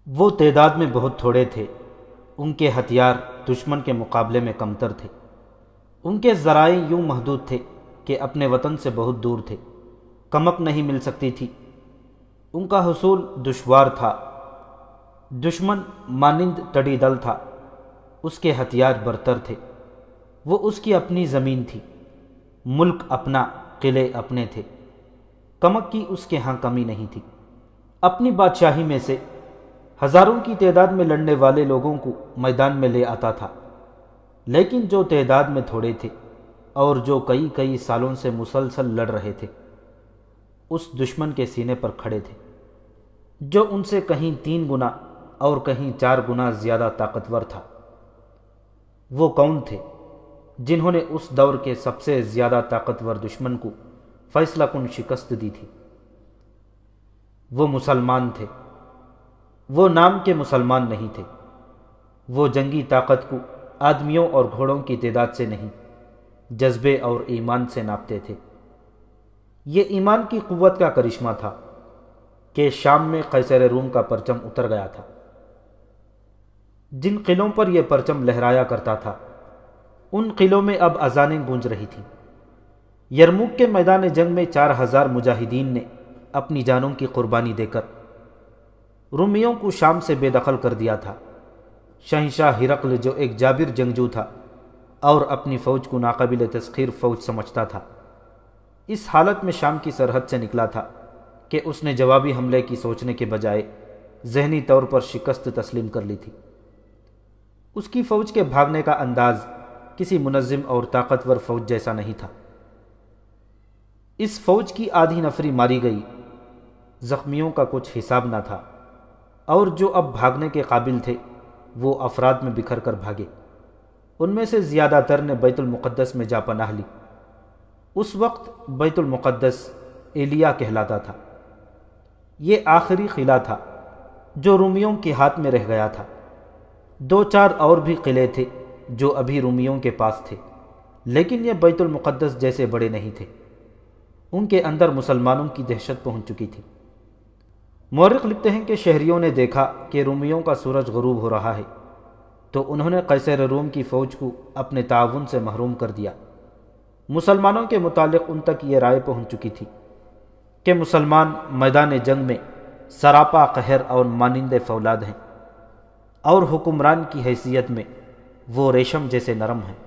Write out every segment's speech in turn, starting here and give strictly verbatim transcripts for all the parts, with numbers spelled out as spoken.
وہ تعداد میں بہت تھوڑے تھے، ان کے ہتھیار دشمن کے مقابلے میں کمتر تھے، ان کے ذرائع یوں محدود تھے کہ اپنے وطن سے بہت دور تھے، کمک نہیں مل سکتی تھی، ان کا حصول دشوار تھا، دشمن مانند ٹڈی دل تھا، اس کے ہتھیار برتر تھے، وہ اس کی اپنی زمین تھی، ملک اپنا، قلعے اپنے تھے، کمک کی اس کے ہاں کمی نہیں تھی۔ اپنی بادشاہی میں سے ہزاروں کی تعداد میں لڑنے والے لوگوں کو میدان میں لے آتا تھا، لیکن جو تعداد میں تھوڑے تھے اور جو کئی کئی سالوں سے مسلسل لڑ رہے تھے، اس دشمن کے سینے پر کھڑے تھے جو ان سے کہیں تین گنا اور کہیں چار گنا زیادہ طاقتور تھا۔ وہ کون تھے جنہوں نے اس دور کے سب سے زیادہ طاقتور دشمن کو فیصلہ کن شکست دی تھی؟ وہ مسلمان تھے، وہ نام کے مسلمان نہیں تھے، وہ جنگی طاقت کو آدمیوں اور گھوڑوں کی تعداد سے نہیں، جذبے اور ایمان سے ناپتے تھے۔ یہ ایمان کی قوت کا کرشمہ تھا کہ شام میں قیصر روم کا پرچم اتر گیا تھا۔ جن قلعوں پر یہ پرچم لہرایا کرتا تھا، ان قلعوں میں اب اذانیں گونج رہی تھیں۔ یرموک کے میدان جنگ میں چار ہزار مجاہدین نے اپنی جانوں کی قربانی دے کر رومیوں کو شام سے بے دخل کر دیا تھا۔ شہنشاہ ہرقل جو ایک جابر جنگجو تھا اور اپنی فوج کو ناقابل تسخیر فوج سمجھتا تھا، اس حالت میں شام کی سرحد سے نکلا تھا کہ اس نے جوابی حملے کی سوچنے کے بجائے ذہنی طور پر شکست تسلیم کر لی تھی۔ اس کی فوج کے بھاگنے کا انداز کسی منظم اور طاقتور فوج جیسا نہیں تھا۔ اس فوج کی آدھی نفری ماری گئی، زخمیوں کا کچھ حساب نہ تھا، اور جو اب بھاگنے کے قابل تھے وہ افراد میں بکھر کر بھاگے۔ ان میں سے زیادہ تر نے بیت المقدس میں جا پناہ لی۔ اس وقت بیت المقدس ایلیا کہلاتا تھا۔ یہ آخری قلعہ تھا جو رومیوں کے ہاتھ میں رہ گیا تھا۔ دو چار اور بھی قلعے تھے جو ابھی رومیوں کے پاس تھے، لیکن یہ بیت المقدس جیسے بڑے نہیں تھے۔ ان کے اندر مسلمانوں کی دہشت پہنچ چکی تھی۔ مورخ لکھتے ہیں کہ شہریوں نے دیکھا کہ رومیوں کا سورج غروب ہو رہا ہے، تو انہوں نے قیصر روم کی فوج کو اپنے تعاون سے محروم کر دیا۔ مسلمانوں کے متعلق ان تک یہ رائے پہنچ چکی تھی کہ مسلمان میدان جنگ میں سراپا قہر اور مانند فولاد ہیں، اور حکمران کی حیثیت میں وہ ریشم جیسے نرم ہیں۔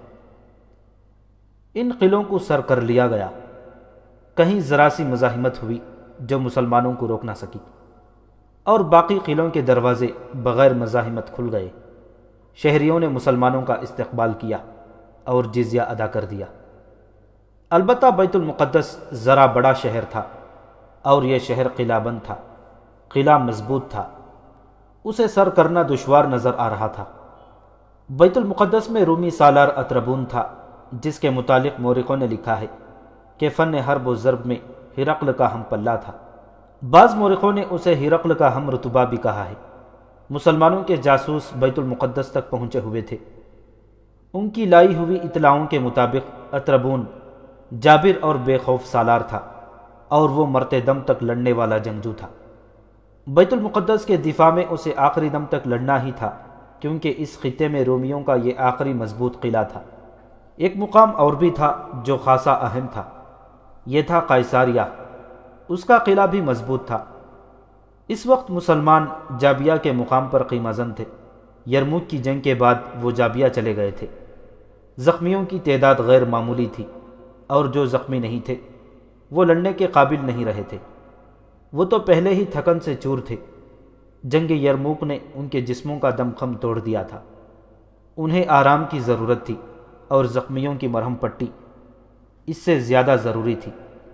ان قلعوں کو سر کر لیا گیا۔ کہیں ذرا سی مزاحمت ہوئی جو مسلمانوں کو روک نہ سکی، اور باقی قلعوں کے دروازے بغیر مزاحمت کھل گئے۔ شہریوں نے مسلمانوں کا استقبال کیا اور جزیہ ادا کر دیا۔ البتہ بیت المقدس ذرا بڑا شہر تھا، اور یہ شہر قلعہ بند تھا، قلعہ مضبوط تھا، اسے سر کرنا دشوار نظر آ رہا تھا۔ بیت المقدس میں رومی سالار اتربون تھا، جس کے متعلق مورخوں نے لکھا ہے کہ فن حرب و ضرب میں ہرقل کا ہم پلہ تھا۔ بعض مورخوں نے اسے ہرقل کا ہم رتبہ بھی کہا ہے۔ مسلمانوں کے جاسوس بیت المقدس تک پہنچے ہوئے تھے۔ ان کی لائی ہوئی اطلاعوں کے مطابق اتربون جابر اور بے خوف سالار تھا، اور وہ مرتے دم تک لڑنے والا جنگجو تھا۔ بیت المقدس کے دفاع میں اسے آخری دم تک لڑنا ہی تھا، کیونکہ اس خطے میں رومیوں کا یہ آخری مضبوط قلعہ تھا۔ ایک مقام اور بھی تھا جو خاصا اہم تھا، یہ تھا قیصاریہ۔ اس کا قلعہ بھی مضبوط تھا۔ اس وقت مسلمان جابیہ کے مقام پر قیمہ زن تھے۔ یرموک کی جنگ کے بعد وہ جابیہ چلے گئے تھے۔ زخمیوں کی تعداد غیر معمولی تھی، اور جو زخمی نہیں تھے وہ لڑنے کے قابل نہیں رہے تھے۔ وہ تو پہلے ہی تھکن سے چور تھے۔ جنگ یرموک نے ان کے جسموں کا دم خم توڑ دیا تھا۔ انہیں آرام کی ضرورت تھی، اور زخمیوں کی مرہم پٹی اس سے زیادہ ضروری تھی۔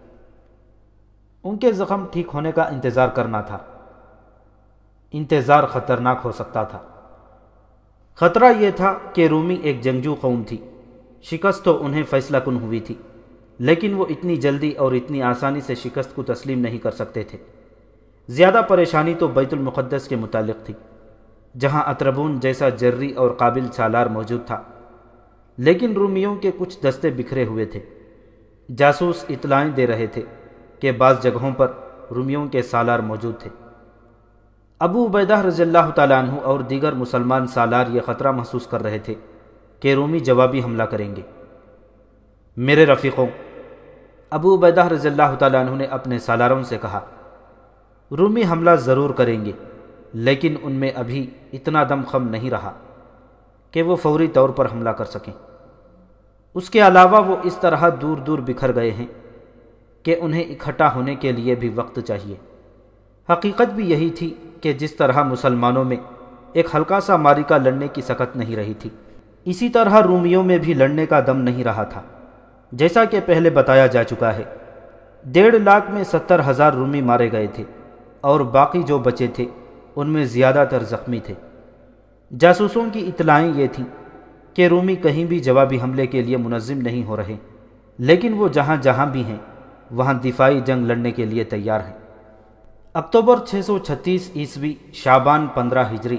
ان کے زخم ٹھیک ہونے کا انتظار کرنا تھا۔ انتظار خطرناک ہو سکتا تھا۔ خطرہ یہ تھا کہ رومی ایک جنگجو قوم تھی۔ شکست تو انہیں فیصلہ کن ہوئی تھی، لیکن وہ اتنی جلدی اور اتنی آسانی سے شکست کو تسلیم نہیں کر سکتے تھے۔ زیادہ پریشانی تو بیت المقدس کے متعلق تھی، جہاں اتربون جیسا جری اور قابل سالار موجود تھا، لیکن رومیوں کے کچھ دستے بکھرے ہوئے تھے۔ جاسوس اطلاعیں دے رہے تھے کہ بعض جگہوں پر رومیوں کے سالار موجود تھے۔ ابو عبیدہ رضی اللہ تعالیٰ عنہ اور دیگر مسلمان سالار یہ خطرہ محسوس کر رہے تھے کہ رومی جوابی حملہ کریں گے۔ میرے رفیقوں، ابو عبیدہ رضی اللہ تعالیٰ عنہ نے اپنے سالاروں سے کہا، رومی حملہ ضرور کریں گے، لیکن ان میں ابھی اتنا دم خم نہیں رہا کہ وہ فوری طور پر حملہ کر سکیں۔ اس کے علاوہ وہ اس طرح دور دور بکھر گئے ہیں کہ انہیں اکٹھا ہونے کے لیے بھی وقت چاہیے۔ حقیقت بھی یہی تھی کہ جس طرح مسلمانوں میں ایک ہلکا سا معرکہ لڑنے کی سکت نہیں رہی تھی، اسی طرح رومیوں میں بھی لڑنے کا دم نہیں رہا تھا۔ جیسا کہ پہلے بتایا جا چکا ہے، ڈیڑھ لاکھ میں ستر ہزار رومی مارے گئے تھے اور باقی جو بچے تھے ان میں زیادہ تر زخمی تھے۔ جاسوسوں کی اطلاعیں یہ تھیں کہ رومی کہیں بھی جوابی حملے کے لیے منظم نہیں ہو رہے، لیکن وہ جہاں جہاں بھی ہیں وہاں دفاعی جنگ لڑنے کے لیے تیار ہیں۔ اکتوبر چھ سو چھتیس عیسوی شعبان پندرہ ہجری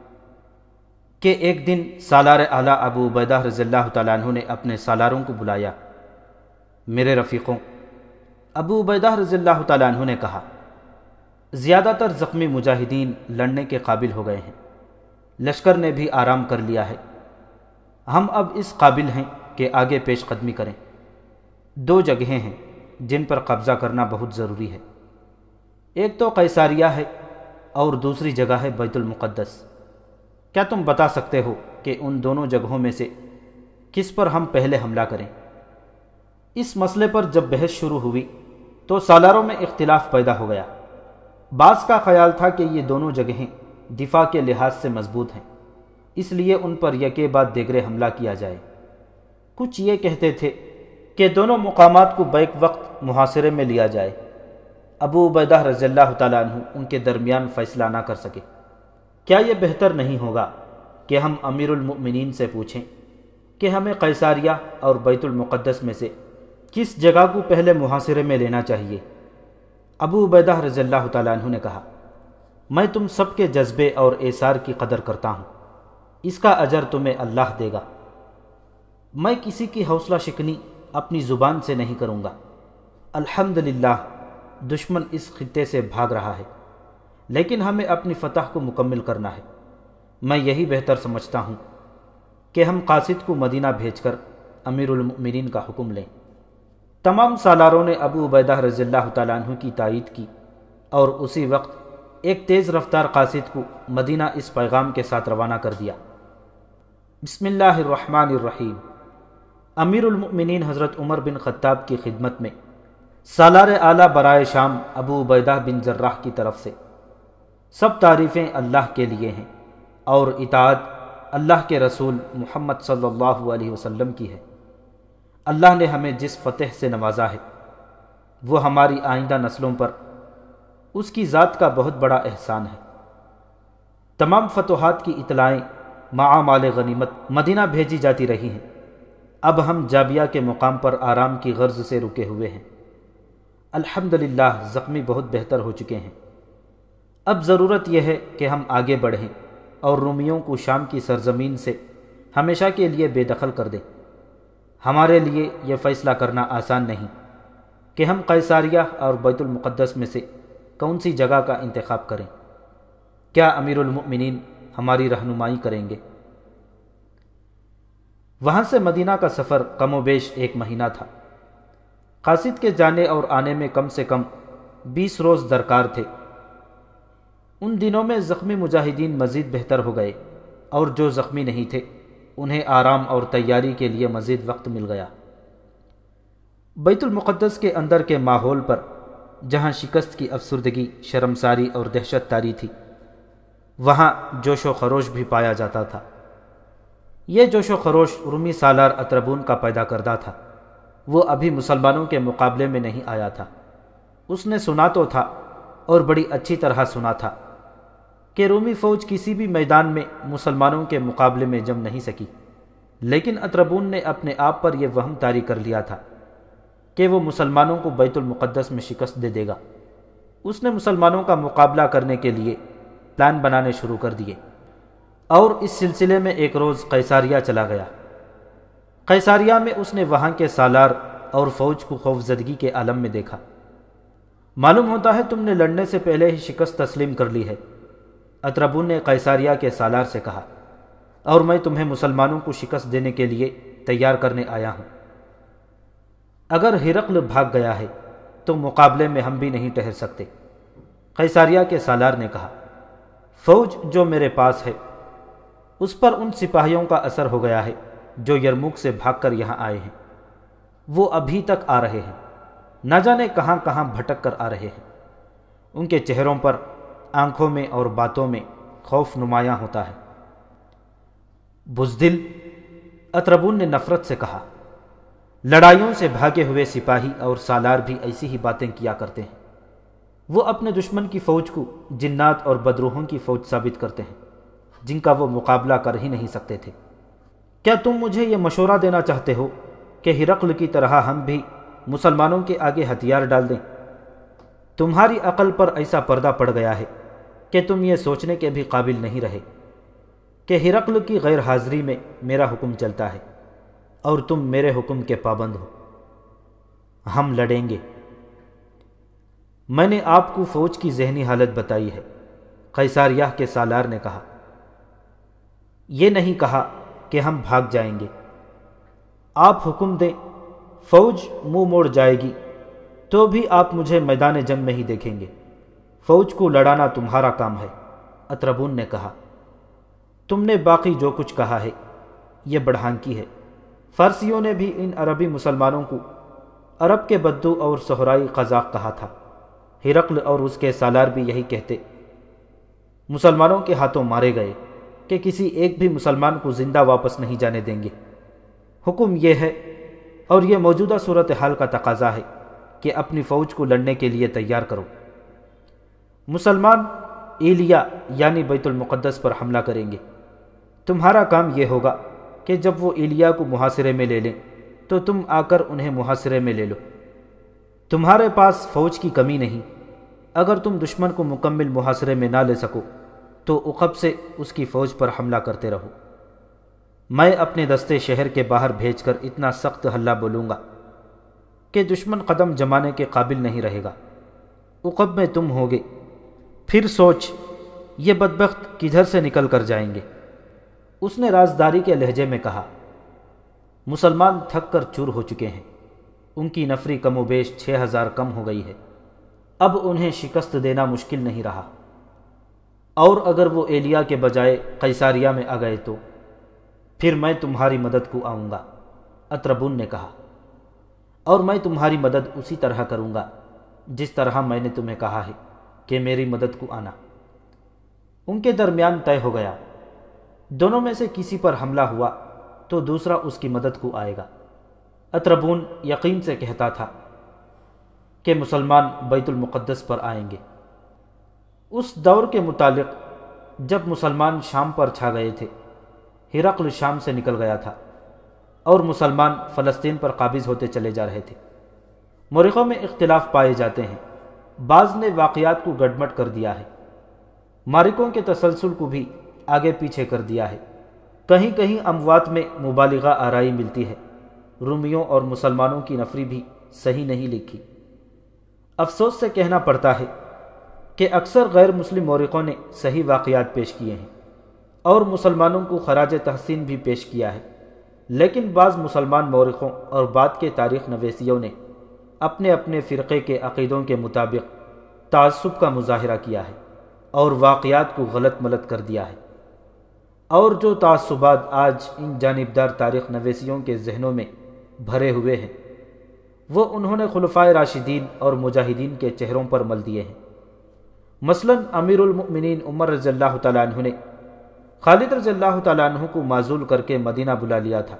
کے ایک دن سالار اعلیٰ ابو عبیدہ رضی اللہ تعالیٰ عنہ نے اپنے سالاروں کو بلایا۔ میرے رفیقوں، ابو عبیدہ رضی اللہ تعالیٰ عنہ نے کہا، زیادہ تر زخمی مجاہدین لڑنے کے قابل ہو گئے ہیں، لشکر نے بھی آرام کر لیا ہے، ہم اب اس قابل ہیں کہ آگے پیش قدمی کریں۔ دو جگہیں ہیں جن پر قبضہ کرنا بہت ضروری ہے، ایک تو قیصاریہ ہے اور دوسری جگہ ہے بیت المقدس۔ کیا تم بتا سکتے ہو کہ ان دونوں جگہوں میں سے کس پر ہم پہلے حملہ کریں؟ اس مسئلے پر جب بحث شروع ہوئی تو سالاروں میں اختلاف پیدا ہو گیا۔ بعض کا خیال تھا کہ یہ دونوں جگہیں دفاع کے لحاظ سے مضبوط ہیں، اس لیے ان پر یکے بعد دیگرے حملہ کیا جائے۔ کچھ یہ کہتے تھے کہ دونوں مقامات کو بیک وقت محاصرے میں لیا جائے۔ ابو عبیدہ رضی اللہ تعالیٰ عنہ ان کے درمیان فیصلہ نہ کر سکے۔ کیا یہ بہتر نہیں ہوگا کہ ہم امیر المؤمنین سے پوچھیں کہ ہمیں قیصاریہ اور بیت المقدس میں سے کس جگہ کو پہلے محاصرے میں لینا چاہیے؟ ابو عبیدہ رضی اللہ تعالیٰ عنہ نے کہا، میں تم سب کے جذبے اور ایثار کی قدر کرتا ہوں، اس کا اجر تمہیں اللہ دے گا۔ میں کسی کی حوصلہ شکنی اپنی زبان سے نہیں کروں گا۔ الحمدللہ دشمن اس خطے سے بھاگ رہا ہے، لیکن ہمیں اپنی فتح کو مکمل کرنا ہے۔ میں یہی بہتر سمجھتا ہوں کہ ہم قاصد کو مدینہ بھیج کر امیر المؤمنین کا حکم لیں۔ تمام سالاروں نے ابو عبیدہ رضی اللہ تعالیٰ عنہ کی تائید کی اور اسی وقت ایک تیز رفتار قاصد کو مدینہ اس پیغام کے ساتھ روانہ کر دیا، بسم اللہ الرحمن الرحیم، امیر المؤمنین حضرت عمر بن خطاب کی خدمت میں سالار اعلیٰ برائے شام ابو عبیدہ بن جراح کی طرف سے، سب تعریفیں اللہ کے لیے ہیں اور اطاعت اللہ کے رسول محمد صلی اللہ علیہ وسلم کی ہے۔ اللہ نے ہمیں جس فتح سے نوازا ہے وہ ہماری آئندہ نسلوں پر اس کی ذات کا بہت بڑا احسان ہے۔ تمام فتوحات کی اطلاعیں مع مال غنیمت مدینہ بھیجی جاتی رہی ہیں۔ اب ہم جابیہ کے مقام پر آرام کی غرض سے رکے ہوئے ہیں۔ الحمدللہ زخمی بہت بہتر ہو چکے ہیں۔ اب ضرورت یہ ہے کہ ہم آگے بڑھیں اور رومیوں کو شام کی سرزمین سے ہمیشہ کے لیے بے دخل کر دیں۔ ہمارے لیے یہ فیصلہ کرنا آسان نہیں کہ ہم قیصاریہ اور بیت المقدس میں سے کون سی جگہ کا انتخاب کریں۔ کیا امیر المؤمنین ہماری رہنمائی کریں گے؟ وہاں سے مدینہ کا سفر کم و بیش ایک مہینہ تھا۔ قاصد کے جانے اور آنے میں کم سے کم بیس روز درکار تھے۔ ان دنوں میں زخمی مجاہدین مزید بہتر ہو گئے اور جو زخمی نہیں تھے انہیں آرام اور تیاری کے لیے مزید وقت مل گیا۔ بیت المقدس کے اندر کے ماحول پر جہاں شکست کی افسردگی، شرمساری اور دہشت تاری تھی، وہاں جوش و خروش بھی پایا جاتا تھا۔ یہ جوش و خروش رومی سالار اطربون کا پیدا کردہ تھا۔ وہ ابھی مسلمانوں کے مقابلے میں نہیں آیا تھا۔ اس نے سنا تو تھا اور بڑی اچھی طرح سنا تھا کہ رومی فوج کسی بھی میدان میں مسلمانوں کے مقابلے میں جم نہیں سکی، لیکن اطربون نے اپنے آپ پر یہ وہم طاری کر لیا تھا کہ وہ مسلمانوں کو بیت المقدس میں شکست دے دے گا۔ اس نے مسلمانوں کا مقابلہ کرنے کے لیے پلان بنانے شروع کر دیے اور اس سلسلے میں ایک روز قیصاریہ چلا گیا۔ قیصاریہ میں اس نے وہاں کے سالار اور فوج کو خوفزدگی کے عالم میں دیکھا۔ معلوم ہوتا ہے تم نے لڑنے سے پہلے ہی شکست تسلیم کر لی ہے، اطربون نے قیصاریہ کے سالار سے کہا، اور میں تمہیں مسلمانوں کو شکست دینے کے لیے تیار کرنے آیا ہوں۔ اگر ہرقل بھاگ گیا ہے تو مقابلے میں ہم بھی نہیں ٹھہر سکتے۔ قیصاریہ کے سالار نے کہا، فوج جو میرے پاس ہے اس پر ان سپاہیوں کا اثر ہو گیا ہے جو یرموک سے بھاگ کر یہاں آئے ہیں۔ وہ ابھی تک آ رہے ہیں، نہ جانے کہاں کہاں بھٹک کر آ رہے ہیں۔ ان کے چہروں پر، آنکھوں میں اور باتوں میں خوف نمایاں ہوتا ہے۔ بزدل، اطربون نے نفرت سے کہا، لڑائیوں سے بھاگے ہوئے سپاہی اور سالار بھی ایسی ہی باتیں کیا کرتے ہیں۔ وہ اپنے دشمن کی فوج کو جنات اور بدروحوں کی فوج ثابت کرتے ہیں جن کا وہ مقابلہ کر ہی نہیں سکتے تھے۔ کیا تم مجھے یہ مشورہ دینا چاہتے ہو کہ ہرقل کی طرح ہم بھی مسلمانوں کے آگے ہتھیار ڈال دیں؟ تمہاری عقل پر ایسا پردہ پڑ گیا ہے کہ تم یہ سوچنے کے بھی قابل نہیں رہے کہ ہرقل کی غیر حاضری میں میرا حکم چلتا ہے اور تم میرے حکم کے پابند ہو۔ ہم لڑیں گے۔ میں نے آپ کو فوج کی ذہنی حالت بتائی ہے، قیصاریہ کے سالار نے کہا۔ یہ نہیں کہا کہ ہم بھاگ جائیں گے۔ آپ حکم دیں، فوج منہ موڑ جائے گی تو بھی آپ مجھے میدان جنگ میں ہی دیکھیں گے۔ فوج کو لڑانا تمہارا کام ہے، اطربون نے کہا۔ تم نے باقی جو کچھ کہا ہے یہ بڑھانکی ہے۔ فارسیوں نے بھی ان عربی مسلمانوں کو عرب کے بدو اور صحرائی قزاق کہا تھا۔ ہرقل اور اس کے سالار بھی یہی کہتے۔ مسلمانوں کے ہاتھوں مارے گئے کہ کسی ایک بھی مسلمان کو زندہ واپس نہیں جانے دیں گے۔ حکم یہ ہے اور یہ موجودہ صورتحال کا تقاضا ہے کہ اپنی فوج کو لڑنے کے لیے تیار کرو۔ مسلمان ایلیا یعنی بیت المقدس پر حملہ کریں گے۔ تمہارا کام یہ ہوگا کہ جب وہ ایلیا کو محاصرے میں لے لیں تو تم آ کر انہیں محاصرے میں لے لو۔ تمہارے پاس فوج کی کمی نہیں۔ اگر تم دشمن کو مکمل محاصرے میں نہ لے سکو تو عقب سے اس کی فوج پر حملہ کرتے رہو۔ میں اپنے دستے شہر کے باہر بھیج کر اتنا سخت حلہ بولوں گا کہ دشمن قدم جمانے کے قابل نہیں رہے گا۔ عقب میں تم ہوگے، پھر سوچ یہ بدبخت کدھر سے نکل کر جائیں گے۔ اس نے رازداری کے لہجے میں کہا، مسلمان تھک کر چور ہو چکے ہیں۔ ان کی نفری کم و بیش چھ ہزار کم ہو گئی ہے۔ اب انہیں شکست دینا مشکل نہیں رہا، اور اگر وہ ایلیا کے بجائے قیصاریہ میں آ گئے تو پھر میں تمہاری مدد کو آؤں گا، اطربون نے کہا، اور میں تمہاری مدد اسی طرح کروں گا جس طرح میں نے تمہیں کہا ہے کہ میری مدد کو آنا۔ ان کے درمیان طے ہو گیا، دونوں میں سے کسی پر حملہ ہوا تو دوسرا اس کی مدد کو آئے گا۔ اطربون یقین سے کہتا تھا کہ مسلمان بیت المقدس پر آئیں گے۔ اس دور کے متعلق جب مسلمان شام پر چھا گئے تھے، ہرقل شام سے نکل گیا تھا اور مسلمان فلسطین پر قابض ہوتے چلے جا رہے تھے۔ مورخوں میں اختلاف پائے جاتے ہیں، بعض نے واقعات کو گڈمٹ کر دیا ہے، مارکوں کے تسلسل کو بھی آگے پیچھے کر دیا ہے۔ کہیں کہیں اموات میں مبالغہ آرائی ملتی ہے۔ رومیوں اور مسلمانوں کی نفری بھی صحیح نہیں لکھی۔ افسوس سے کہنا پڑتا ہے کہ اکثر غیر مسلم مورخوں نے صحیح واقعات پیش کیے ہیں اور مسلمانوں کو خراج تحسین بھی پیش کیا ہے، لیکن بعض مسلمان مورخوں اور بعد کے تاریخ نویسیوں نے اپنے اپنے فرقے کے عقیدوں کے مطابق تعصب کا مظاہرہ کیا ہے اور واقعات کو غلط ملت کر دیا ہے، اور جو تعصبات آج ان جانبدار تاریخ نویسیوں کے ذہنوں میں بھرے ہوئے ہیں وہ انہوں نے خلفائے راشدین اور مجاہدین کے چہروں پر مل دیے ہیں۔ مثلا امیر المؤمنین عمر رضی اللہ تعالیٰ عنہ نے خالد رضی اللہ تعالیٰ عنہ کو معزول کر کے مدینہ بلا لیا تھا۔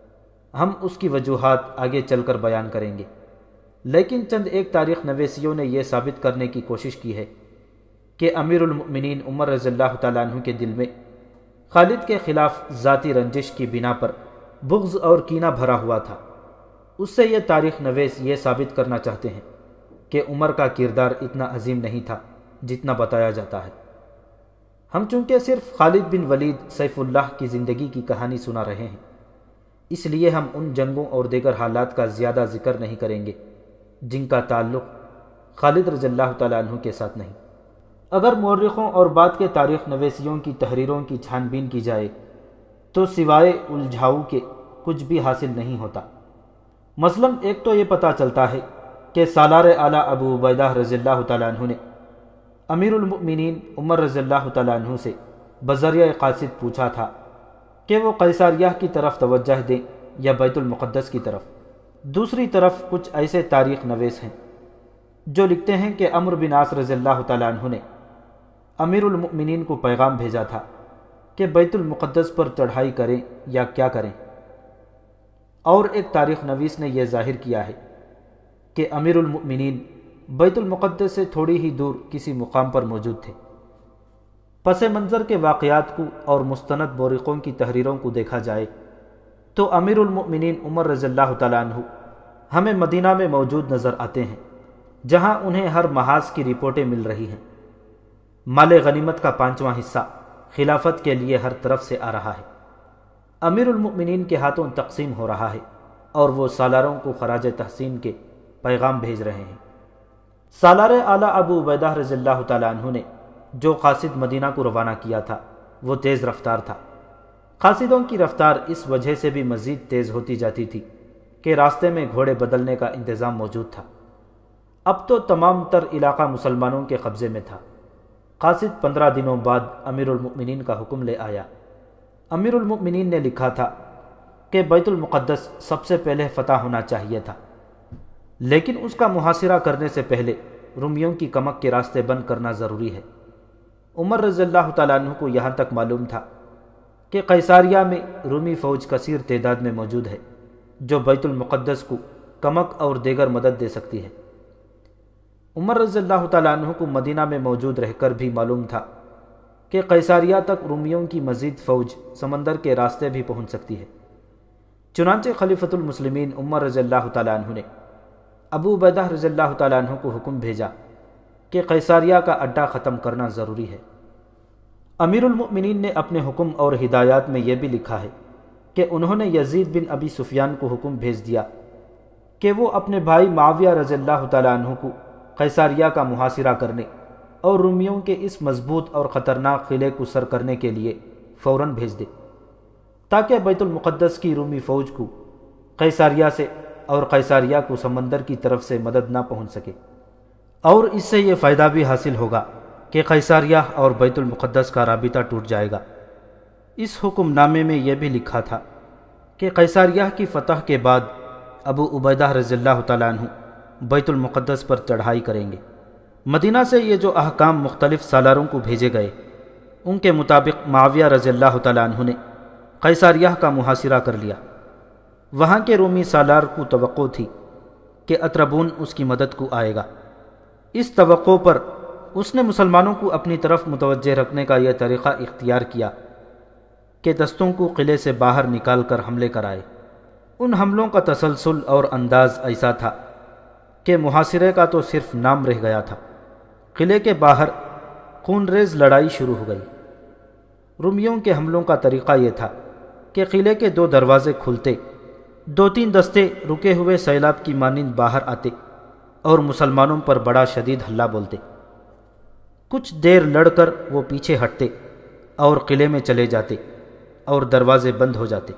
ہم اس کی وجوہات آگے چل کر بیان کریں گے، لیکن چند ایک تاریخ نویسیوں نے یہ ثابت کرنے کی کوشش کی ہے کہ امیر المؤمنین عمر رضی اللہ تعالیٰ عنہ کے دل میں خالد کے خلاف ذاتی رنجش کی بنا پر بغض اور کینہ بھرا ہوا تھا۔ اس سے یہ تاریخ نویس یہ ثابت کرنا چاہتے ہیں کہ عمر کا کردار اتنا عظیم نہیں تھا جتنا بتایا جاتا ہے۔ ہم چونکہ صرف خالد بن ولید سیف اللہ کی زندگی کی کہانی سنا رہے ہیں، اس لیے ہم ان جنگوں اور دیگر حالات کا زیادہ ذکر نہیں کریں گے جن کا تعلق خالد رضی اللہ تعالیٰ عنہ کے ساتھ نہیں۔ اگر مورخوں اور بعد کے تاریخ نویسیوں کی تحریروں کی چھان بین کی جائے تو سوائے الجھاؤ کے کچھ بھی حاصل نہیں ہوتا۔ مثلاً ایک تو یہ پتہ چلتا ہے کہ سالار اعلیٰ ابو عبیدہ رضی اللہ تعالیٰ عنہ نے امیر المؤمنین عمر رضی اللہ تعالیٰ عنہ سے بذریعہ قاصد پوچھا تھا کہ وہ قیصریہ کی طرف توجہ دیں یا بیت المقدس کی طرف۔ دوسری طرف کچھ ایسے تاریخ نویس ہیں جو لکھتے ہیں کہ عمرو بن عاص رضی اللہ تعالیٰ عنہ نے امیر المؤمنین کو پیغام بھیجا تھا کہ بیت المقدس پر چڑھائی کریں یا کیا کریں، اور ایک تاریخ نویس نے یہ ظاہر کیا ہے کہ امیر المؤمنین بیت المقدس سے تھوڑی ہی دور کسی مقام پر موجود تھے۔ پس منظر کے واقعات کو اور مستند مورخوں کی تحریروں کو دیکھا جائے تو امیر المؤمنین عمر رضی اللہ تعالیٰ عنہ ہمیں مدینہ میں موجود نظر آتے ہیں، جہاں انہیں ہر محاذ کی رپورٹیں مل رہی ہیں۔ مال غنیمت کا پانچواں حصہ خلافت کے لیے ہر طرف سے آ رہا ہے، امیر المؤمنین کے ہاتھوں تقسیم ہو رہا ہے، اور وہ سالاروں کو خراج تحسین کے پیغام بھیج رہے ہیں۔ سالار اعلیٰ ابو عبیدہ رضی اللہ تعالیٰ عنہ نے جو قاصد مدینہ کو روانہ کیا تھا وہ تیز رفتار تھا۔ قاصدوں کی رفتار اس وجہ سے بھی مزید تیز ہوتی جاتی تھی کہ راستے میں گھوڑے بدلنے کا انتظام موجود تھا۔ اب تو تمام تر علاقہ مسلمانوں کے قبضے میں تھا۔ قاصد پندرہ دنوں بعد امیر المؤمنین کا حکم لے آیا۔ امیر المؤمنین نے لکھا تھا کہ بیت المقدس سب سے پہلے فتح ہونا چاہیے تھا، لیکن اس کا محاصرہ کرنے سے پہلے رومیوں کی کمک کے راستے بند کرنا ضروری ہے۔ عمر رضی اللہ تعالیٰ عنہ کو یہاں تک معلوم تھا کہ قیصاریہ میں رومی فوج کثیر تعداد میں موجود ہے جو بیت المقدس کو کمک اور دیگر مدد دے سکتی ہے۔ عمر رضی اللہ تعالیٰ عنہ کو مدینہ میں موجود رہ کر بھی معلوم تھا کہ قیصاریہ تک رومیوں کی مزید فوج سمندر کے راستے بھی پہنچ سکتی ہے۔ چنانچہ خلیفۃ المسلمین عمر رضی اللہ تعالیٰ عنہ نے ابو عبیدہ رضی اللہ تعالیٰ عنہ کو حکم بھیجا کہ قیصاریہ کا اڈہ ختم کرنا ضروری ہے۔ امیر المؤمنین نے اپنے حکم اور ہدایات میں یہ بھی لکھا ہے کہ انہوں نے یزید بن ابی سفیان کو حکم بھیج دیا کہ وہ اپنے بھائی معاویہ رضی اللہ تعالیٰ عنہ کو قیصاریہ کا محاصرہ کرنے اور رومیوں کے اس مضبوط اور خطرناک قلعے کو سر کرنے کے لیے فوراً بھیج دے، تاکہ بیت المقدس کی رومی فوج کو قیصاریہ سے اور قیصاریہ کو سمندر کی طرف سے مدد نہ پہنچ سکے، اور اس سے یہ فائدہ بھی حاصل ہوگا کہ قیصاریہ اور بیت المقدس کا رابطہ ٹوٹ جائے گا۔ اس حکم نامے میں یہ بھی لکھا تھا کہ قیصاریہ کی فتح کے بعد ابو عبیدہ رضی اللہ تعالیٰ عنہ بیت المقدس پر چڑھائی کریں گے۔ مدینہ سے یہ جو احکام مختلف سالاروں کو بھیجے گئے، ان کے مطابق معاویہ رضی اللہ تعالیٰ عنہ نے قیصاریہ کا محاصرہ کر لیا۔ وہاں کے رومی سالار کو توقع تھی کہ اطربون اس کی مدد کو آئے گا۔ اس توقع پر اس نے مسلمانوں کو اپنی طرف متوجہ رکھنے کا یہ طریقہ اختیار کیا کہ دستوں کو قلعے سے باہر نکال کر حملے کرائے۔ ان حملوں کا تسلسل اور انداز ایسا تھا کہ محاصرے کا تو صرف نام رہ گیا تھا۔ قلعے کے باہر خون ریز لڑائی شروع ہو گئی۔ رومیوں کے حملوں کا طریقہ یہ تھا کہ قلعے کے دو دروازے کھلتے، دو تین دستے رکے ہوئے سیلاب کی مانند باہر آتے اور مسلمانوں پر بڑا شدید حملہ بولتے۔ کچھ دیر لڑ کر وہ پیچھے ہٹتے اور قلعے میں چلے جاتے اور دروازے بند ہو جاتے۔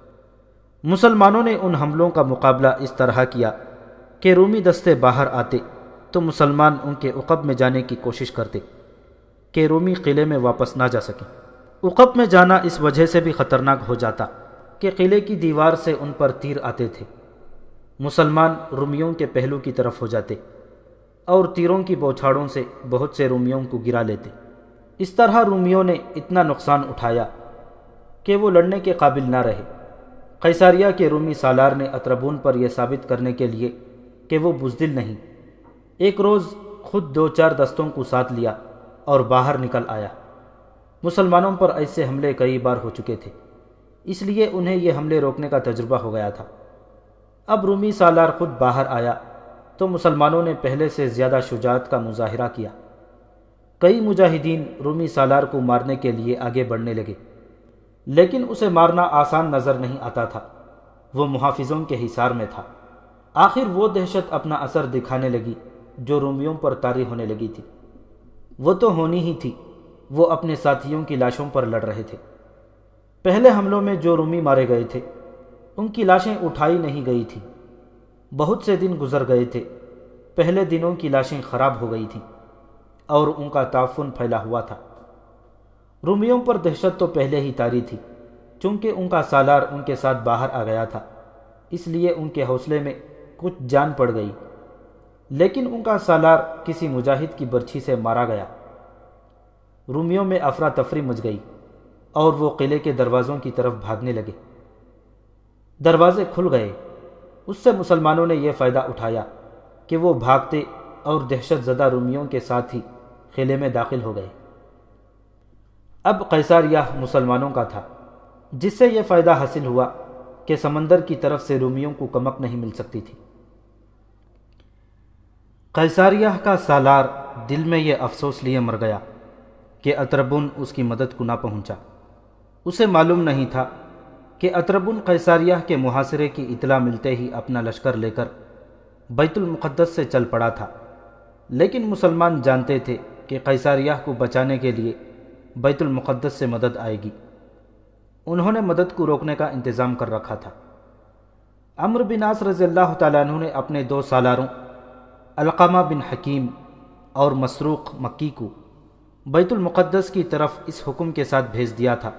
مسلمانوں نے ان حملوں کا مقابلہ اس طرح کیا کہ رومی دستے باہر آتے تو مسلمان ان کے عقب میں جانے کی کوشش کرتے کہ رومی قلعے میں واپس نہ جا سکیں۔ عقب میں جانا اس وجہ سے بھی خطرناک ہو جاتا کہ قلعے کی دیوار سے ان پر تیر آتے تھے۔ مسلمان رومیوں کے پہلو کی طرف ہو جاتے اور تیروں کی بوچھاڑوں سے بہت سے رومیوں کو گرا لیتے۔ اس طرح رومیوں نے اتنا نقصان اٹھایا کہ وہ لڑنے کے قابل نہ رہے۔ قیصاریہ کے رومی سالار نے اطربون پر یہ ثابت کرنے کے لیے کہ وہ بزدل نہیں، ایک روز خود دو چار دستوں کو ساتھ لیا اور باہر نکل آیا۔ مسلمانوں پر ایسے حملے کئی بار ہو چکے تھے، اس لیے انہیں یہ حملے روکنے کا تجربہ ہو گیا تھا۔ اب رومی سالار خود باہر آیا تو مسلمانوں نے پہلے سے زیادہ شجاعت کا مظاہرہ کیا۔ کئی مجاہدین رومی سالار کو مارنے کے لیے آگے بڑھنے لگے، لیکن اسے مارنا آسان نظر نہیں آتا تھا، وہ محافظوں کے حصار میں تھا۔ آخر وہ دہشت اپنا اثر دکھانے لگی جو رومیوں پر طاری ہونے لگی تھی۔ وہ تو ہونی ہی تھی، وہ اپنے ساتھیوں کی لاشوں پر لڑ رہے تھے۔ پہلے حملوں میں جو رومی مارے گئے تھے ان کی لاشیں اٹھائی نہیں گئی تھیں۔ بہت سے دن گزر گئے تھے، پہلے دنوں کی لاشیں خراب ہو گئی تھیں اور ان کا تعفن پھیلا ہوا تھا۔ رومیوں پر دہشت تو پہلے ہی طاری تھی، چونکہ ان کا سالار ان کے ساتھ باہر آ گیا تھا، اس لیے ان کے حوصلے میں کچھ جان پڑ گئی، لیکن ان کا سالار کسی مجاہد کی برچھی سے مارا گیا۔ رومیوں میں افراتفری مچ گئی اور وہ قلعے کے دروازوں کی طرف بھاگنے لگے۔ دروازے کھل گئے، اس سے مسلمانوں نے یہ فائدہ اٹھایا کہ وہ بھاگتے اور دہشت زدہ رومیوں کے ساتھ ہی قلعے میں داخل ہو گئے۔ اب قیصاریہ مسلمانوں کا تھا، جس سے یہ فائدہ حاصل ہوا کہ سمندر کی طرف سے رومیوں کو کمک نہیں مل سکتی تھی۔ قیصاریہ کا سالار دل میں یہ افسوس لیے مر گیا کہ اطربن اس کی مدد کو نہ پہنچا۔ اسے معلوم نہیں تھا کہ اطربن قیصاریہ کے محاصرے کی اطلاع ملتے ہی اپنا لشکر لے کر بیت المقدس سے چل پڑا تھا، لیکن مسلمان جانتے تھے کہ قیصاریہ کو بچانے کے لیے بیت المقدس سے مدد آئے گی۔ انہوں نے مدد کو روکنے کا انتظام کر رکھا تھا۔ عمرو بن عاص رضی اللہ تعالیٰ عنہ نے اپنے دو سالاروں علقمہ بن حکیم اور مسروق مکی کو بیت المقدس کی طرف اس حکم کے ساتھ بھیج دیا تھا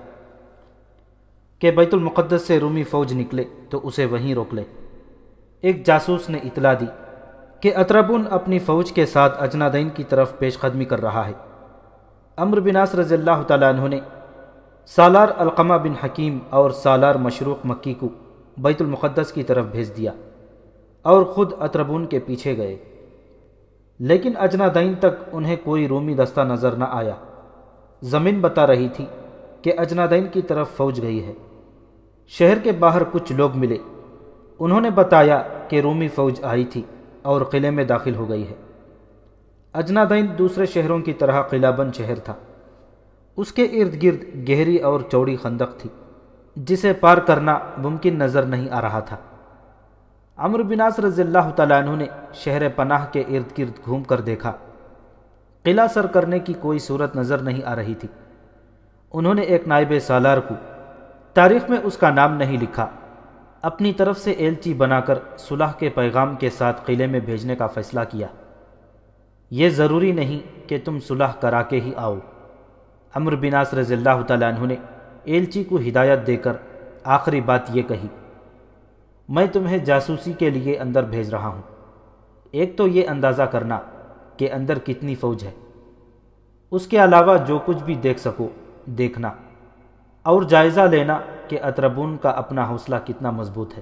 کہ بیت المقدس سے رومی فوج نکلے تو اسے وہیں روک لے۔ ایک جاسوس نے اطلاع دی کہ اطربن اپنی فوج کے ساتھ اجنادین کی طرف پیش قدمی کر رہا ہے۔ عمرو بن عاص رضی اللہ تعالیٰ عنہ نے سالار علقمہ بن حکیم اور سالار مشروق مکی کو بیت المقدس کی طرف بھیج دیا اور خود اطربن کے پیچھے گئے، لیکن اجنادین تک انہیں کوئی رومی دستہ نظر نہ آیا۔ زمین بتا رہی تھی کہ اجنادین کی طرف فوج گئی ہے۔ شہر کے باہر کچھ لوگ ملے، انہوں نے بتایا کہ رومی فوج آئی تھی اور قلعے میں داخل ہو گئی ہے۔ اجنادین دوسرے شہروں کی طرح قلعہ بند شہر تھا، اس کے ارد گرد گہری اور چوڑی خندق تھی جسے پار کرنا ممکن نظر نہیں آ رہا تھا۔ عمرو بن عاص رضی اللہ تعالیٰ عنہ نے شہر پناہ کے ارد گرد گھوم کر دیکھا، قلعہ سر کرنے کی کوئی صورت نظر نہیں آ رہی تھی۔ انہوں نے ایک نائب سالار کو، تاریخ میں اس کا نام نہیں لکھا، اپنی طرف سے ایلچی بنا کر صلح کے پیغام کے ساتھ قلعے میں بھیجنے کا فیصلہ کیا۔ یہ ضروری نہیں کہ تم صلح کرا کے ہی آؤ۔ عمرو بن عاص رضی اللہ تعالیٰ عنہ نے ایلچی کو ہدایت دے کر آخری بات یہ کہی، میں تمہیں جاسوسی کے لیے اندر بھیج رہا ہوں۔ ایک تو یہ اندازہ کرنا کہ اندر کتنی فوج ہے، اس کے علاوہ جو کچھ بھی دیکھ سکو دیکھنا، اور جائزہ لینا کہ اطربن کا اپنا حوصلہ کتنا مضبوط ہے۔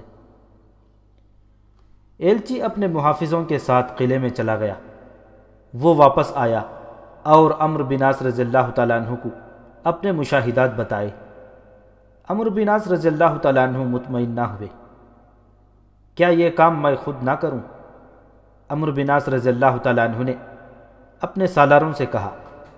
ایلچی اپنے محافظوں کے ساتھ قلعے میں چلا گیا۔ وہ واپس آیا اور عمرو بن عاص رضی اللہ تعالیٰ عنہ کو اپنے مشاہدات بتائے۔ عمرو بن عاص رضی اللہ تعالیٰ عنہ مطمئن نہ ہوئے۔ کیا یہ کام میں خود نہ کروں؟ عمرو بن عاص رضی اللہ تعالیٰ عنہ نے اپنے سالاروں سے کہا،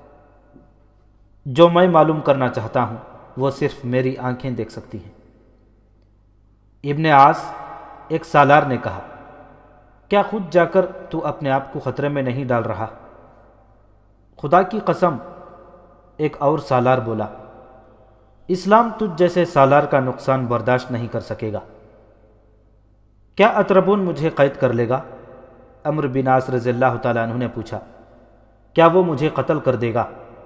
جو میں معلوم کرنا چاہتا ہوں وہ صرف میری آنکھیں دیکھ سکتی ہیں۔ ابن عاص، ایک سالار نے کہا، کیا خود جا کر تو اپنے آپ کو خطرے میں نہیں ڈال رہا؟ خدا کی قسم، ایک اور سالار بولا، اسلام تجھ جیسے سالار کا نقصان برداشت نہیں کر سکے گا۔ کیا اطربن مجھے قید کر لے گا؟ عمرو بن عاص رضی اللہ تعالیٰ عنہ نے پوچھا، کیا وہ مجھے قتل کر دے گا؟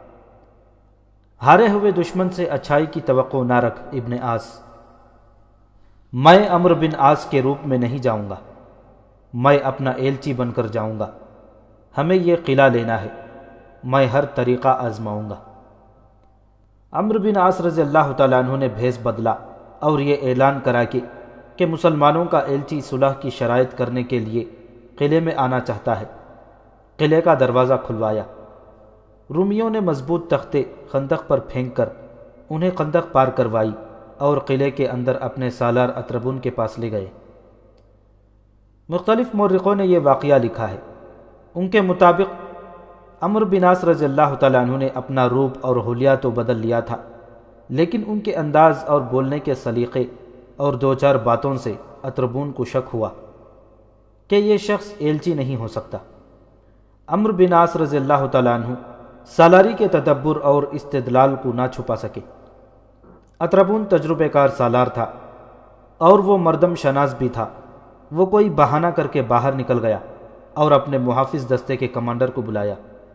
ہارے ہوئے دشمن سے اچھائی کی توقع نہ رکھ ابن عاص۔ میں عمرو بن عاص کے روپ میں نہیں جاؤں گا، میں اپنا ایلچی بن کر جاؤں گا۔ ہمیں یہ قلعہ لینا ہے، میں ہر طریقہ آزماؤں گا۔ عمرو بن عاص رضی اللہ تعالیٰ عنہ نے بھیس بدلا اور یہ اعلان کرا کہ کہ مسلمانوں کا ایلچی صلح کی شرائط کرنے کے لیے قلعے میں آنا چاہتا ہے۔ قلعے کا دروازہ کھلوایا۔ رومیوں نے مضبوط تختے خندق پر پھینک کر انہیں خندق پار کروائی اور قلعے کے اندر اپنے سالار اطربن کے پاس لے گئے۔ مختلف مورخوں نے یہ واقعہ لکھا ہے۔ ان کے مطابق عمرو بن عاص رضی اللہ تعالیٰ عنہ نے اپنا روپ اور حلیہ تو بدل لیا تھا، لیکن ان کے انداز اور بولنے کے سلیقے اور دو چار باتوں سے اطربن کو شک ہوا کہ یہ شخص ایلچی نہیں ہو سکتا۔ عمرو بن عاص رضی اللہ تعالیٰ عنہ سالاری کے تدبر اور استدلال کو نہ چھپا سکے۔ اطربون تجربہ کار سالار تھا اور وہ مردم شناس بھی تھا۔ وہ کوئی بہانہ کر کے باہر نکل گیا اور اپنے محافظ دستے کے کمانڈر کو بلایا۔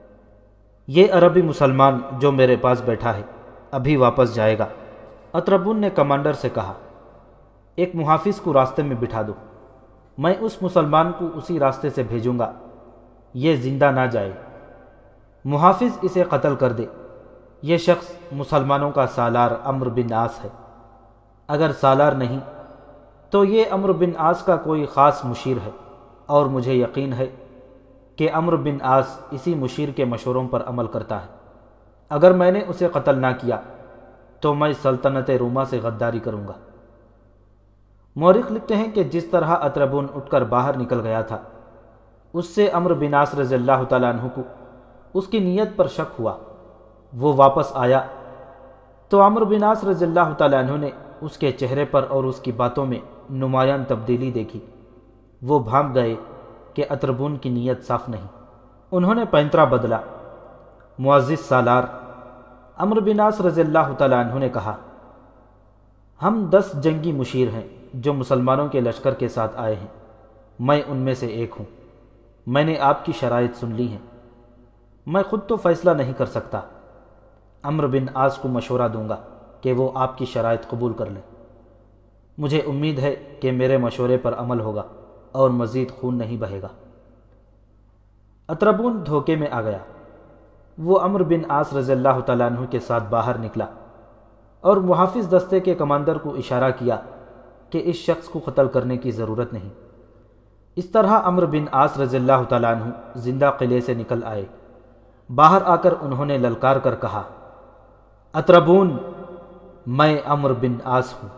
یہ عربی مسلمان جو میرے پاس بیٹھا ہے ابھی واپس جائے گا۔ اطربون نے کمانڈر سے کہا، ایک محافظ کو راستے میں بٹھا دو، میں اس مسلمان کو اسی راستے سے بھیجوں گا، یہ زندہ نہ جائے، محافظ اسے قتل کر دے۔ یہ شخص مسلمانوں کا سالار عمرو بن عاص ہے۔ اگر سالار نہیں تو یہ عمرو بن عاص کا کوئی خاص مشیر ہے، اور مجھے یقین ہے کہ عمرو بن عاص اسی مشیر کے مشوروں پر عمل کرتا ہے۔ اگر میں نے اسے قتل نہ کیا تو میں سلطنت روما سے غداری کروں گا۔ مورخ لکھتے ہیں کہ جس طرح اطربون اٹھ کر باہر نکل گیا تھا، اس سے عمرو بن عاص رضی اللہ تعالیٰ عنہ کو اس کی نیت پر شک ہوا۔ وہ واپس آیا تو عمرو بن عاص رضی اللہ تعالیٰ عنہ نے اس کے چہرے پر اور اس کی باتوں میں نمایاں تبدیلی دیکھی۔ وہ بھانپ گئے کہ اطربون کی نیت صاف نہیں۔ انہوں نے پینترا بدلا۔ معزز سالار عمرو بن عاص رضی اللہ تعالیٰ عنہ نے کہا، ہم دس جنگی مشیر ہیں جو مسلمانوں کے لشکر کے ساتھ آئے ہیں، میں ان میں سے ایک ہوں۔ میں نے آپ کی شرائط سن لی ہیں، میں خود تو فیصلہ نہیں کر سکتا، عمرو بن عاص کو مشورہ دوں گا کہ وہ آپ کی شرائط قبول کر لیں۔ مجھے امید ہے کہ میرے مشورے پر عمل ہوگا اور مزید خون نہیں بہے گا۔ اطربون دھوکے میں آ گیا۔ وہ عمرو بن عاص رضی اللہ تعالیٰ عنہ کے ساتھ باہر نکلا اور محافظ دستے کے کمانڈر کو اشارہ کیا کہ اس شخص کو قتل کرنے کی ضرورت نہیں۔ اس طرح عمرو بن عاص رضی اللہ تعالیٰ عنہ زندہ قلعے سے نکل آئے۔ باہر آ کر انہوں نے للکار کر کہا، اطربون، میں عمرو بن عاص ہوں۔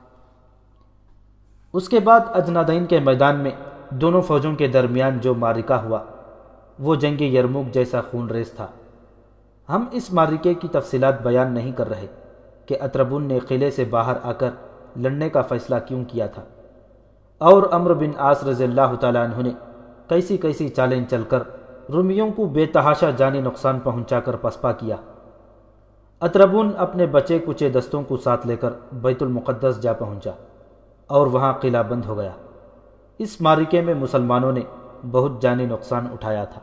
اس کے بعد اجنادین کے میدان میں دونوں فوجوں کے درمیان جو معرکہ ہوا وہ جنگ یرموک جیسا خون ریز تھا۔ ہم اس معرکے کی تفصیلات بیان نہیں کر رہے کہ اطربون نے قلعے سے باہر آ کر لڑنے کا فیصلہ کیوں کیا تھا، اور عمرو بن عاص رضی اللہ تعالیٰ عنہ نے کیسی کیسی چالیں چل کر رومیوں کو بے تحاشا جانی نقصان پہنچا کر پسپا کیا۔ اطربون اپنے بچے کچے دستوں کو ساتھ لے کر بیت المقدس جا پہنچا اور وہاں قلعہ بند ہو گیا۔ اس معرکے میں مسلمانوں نے بہت جانی نقصان اٹھایا تھا۔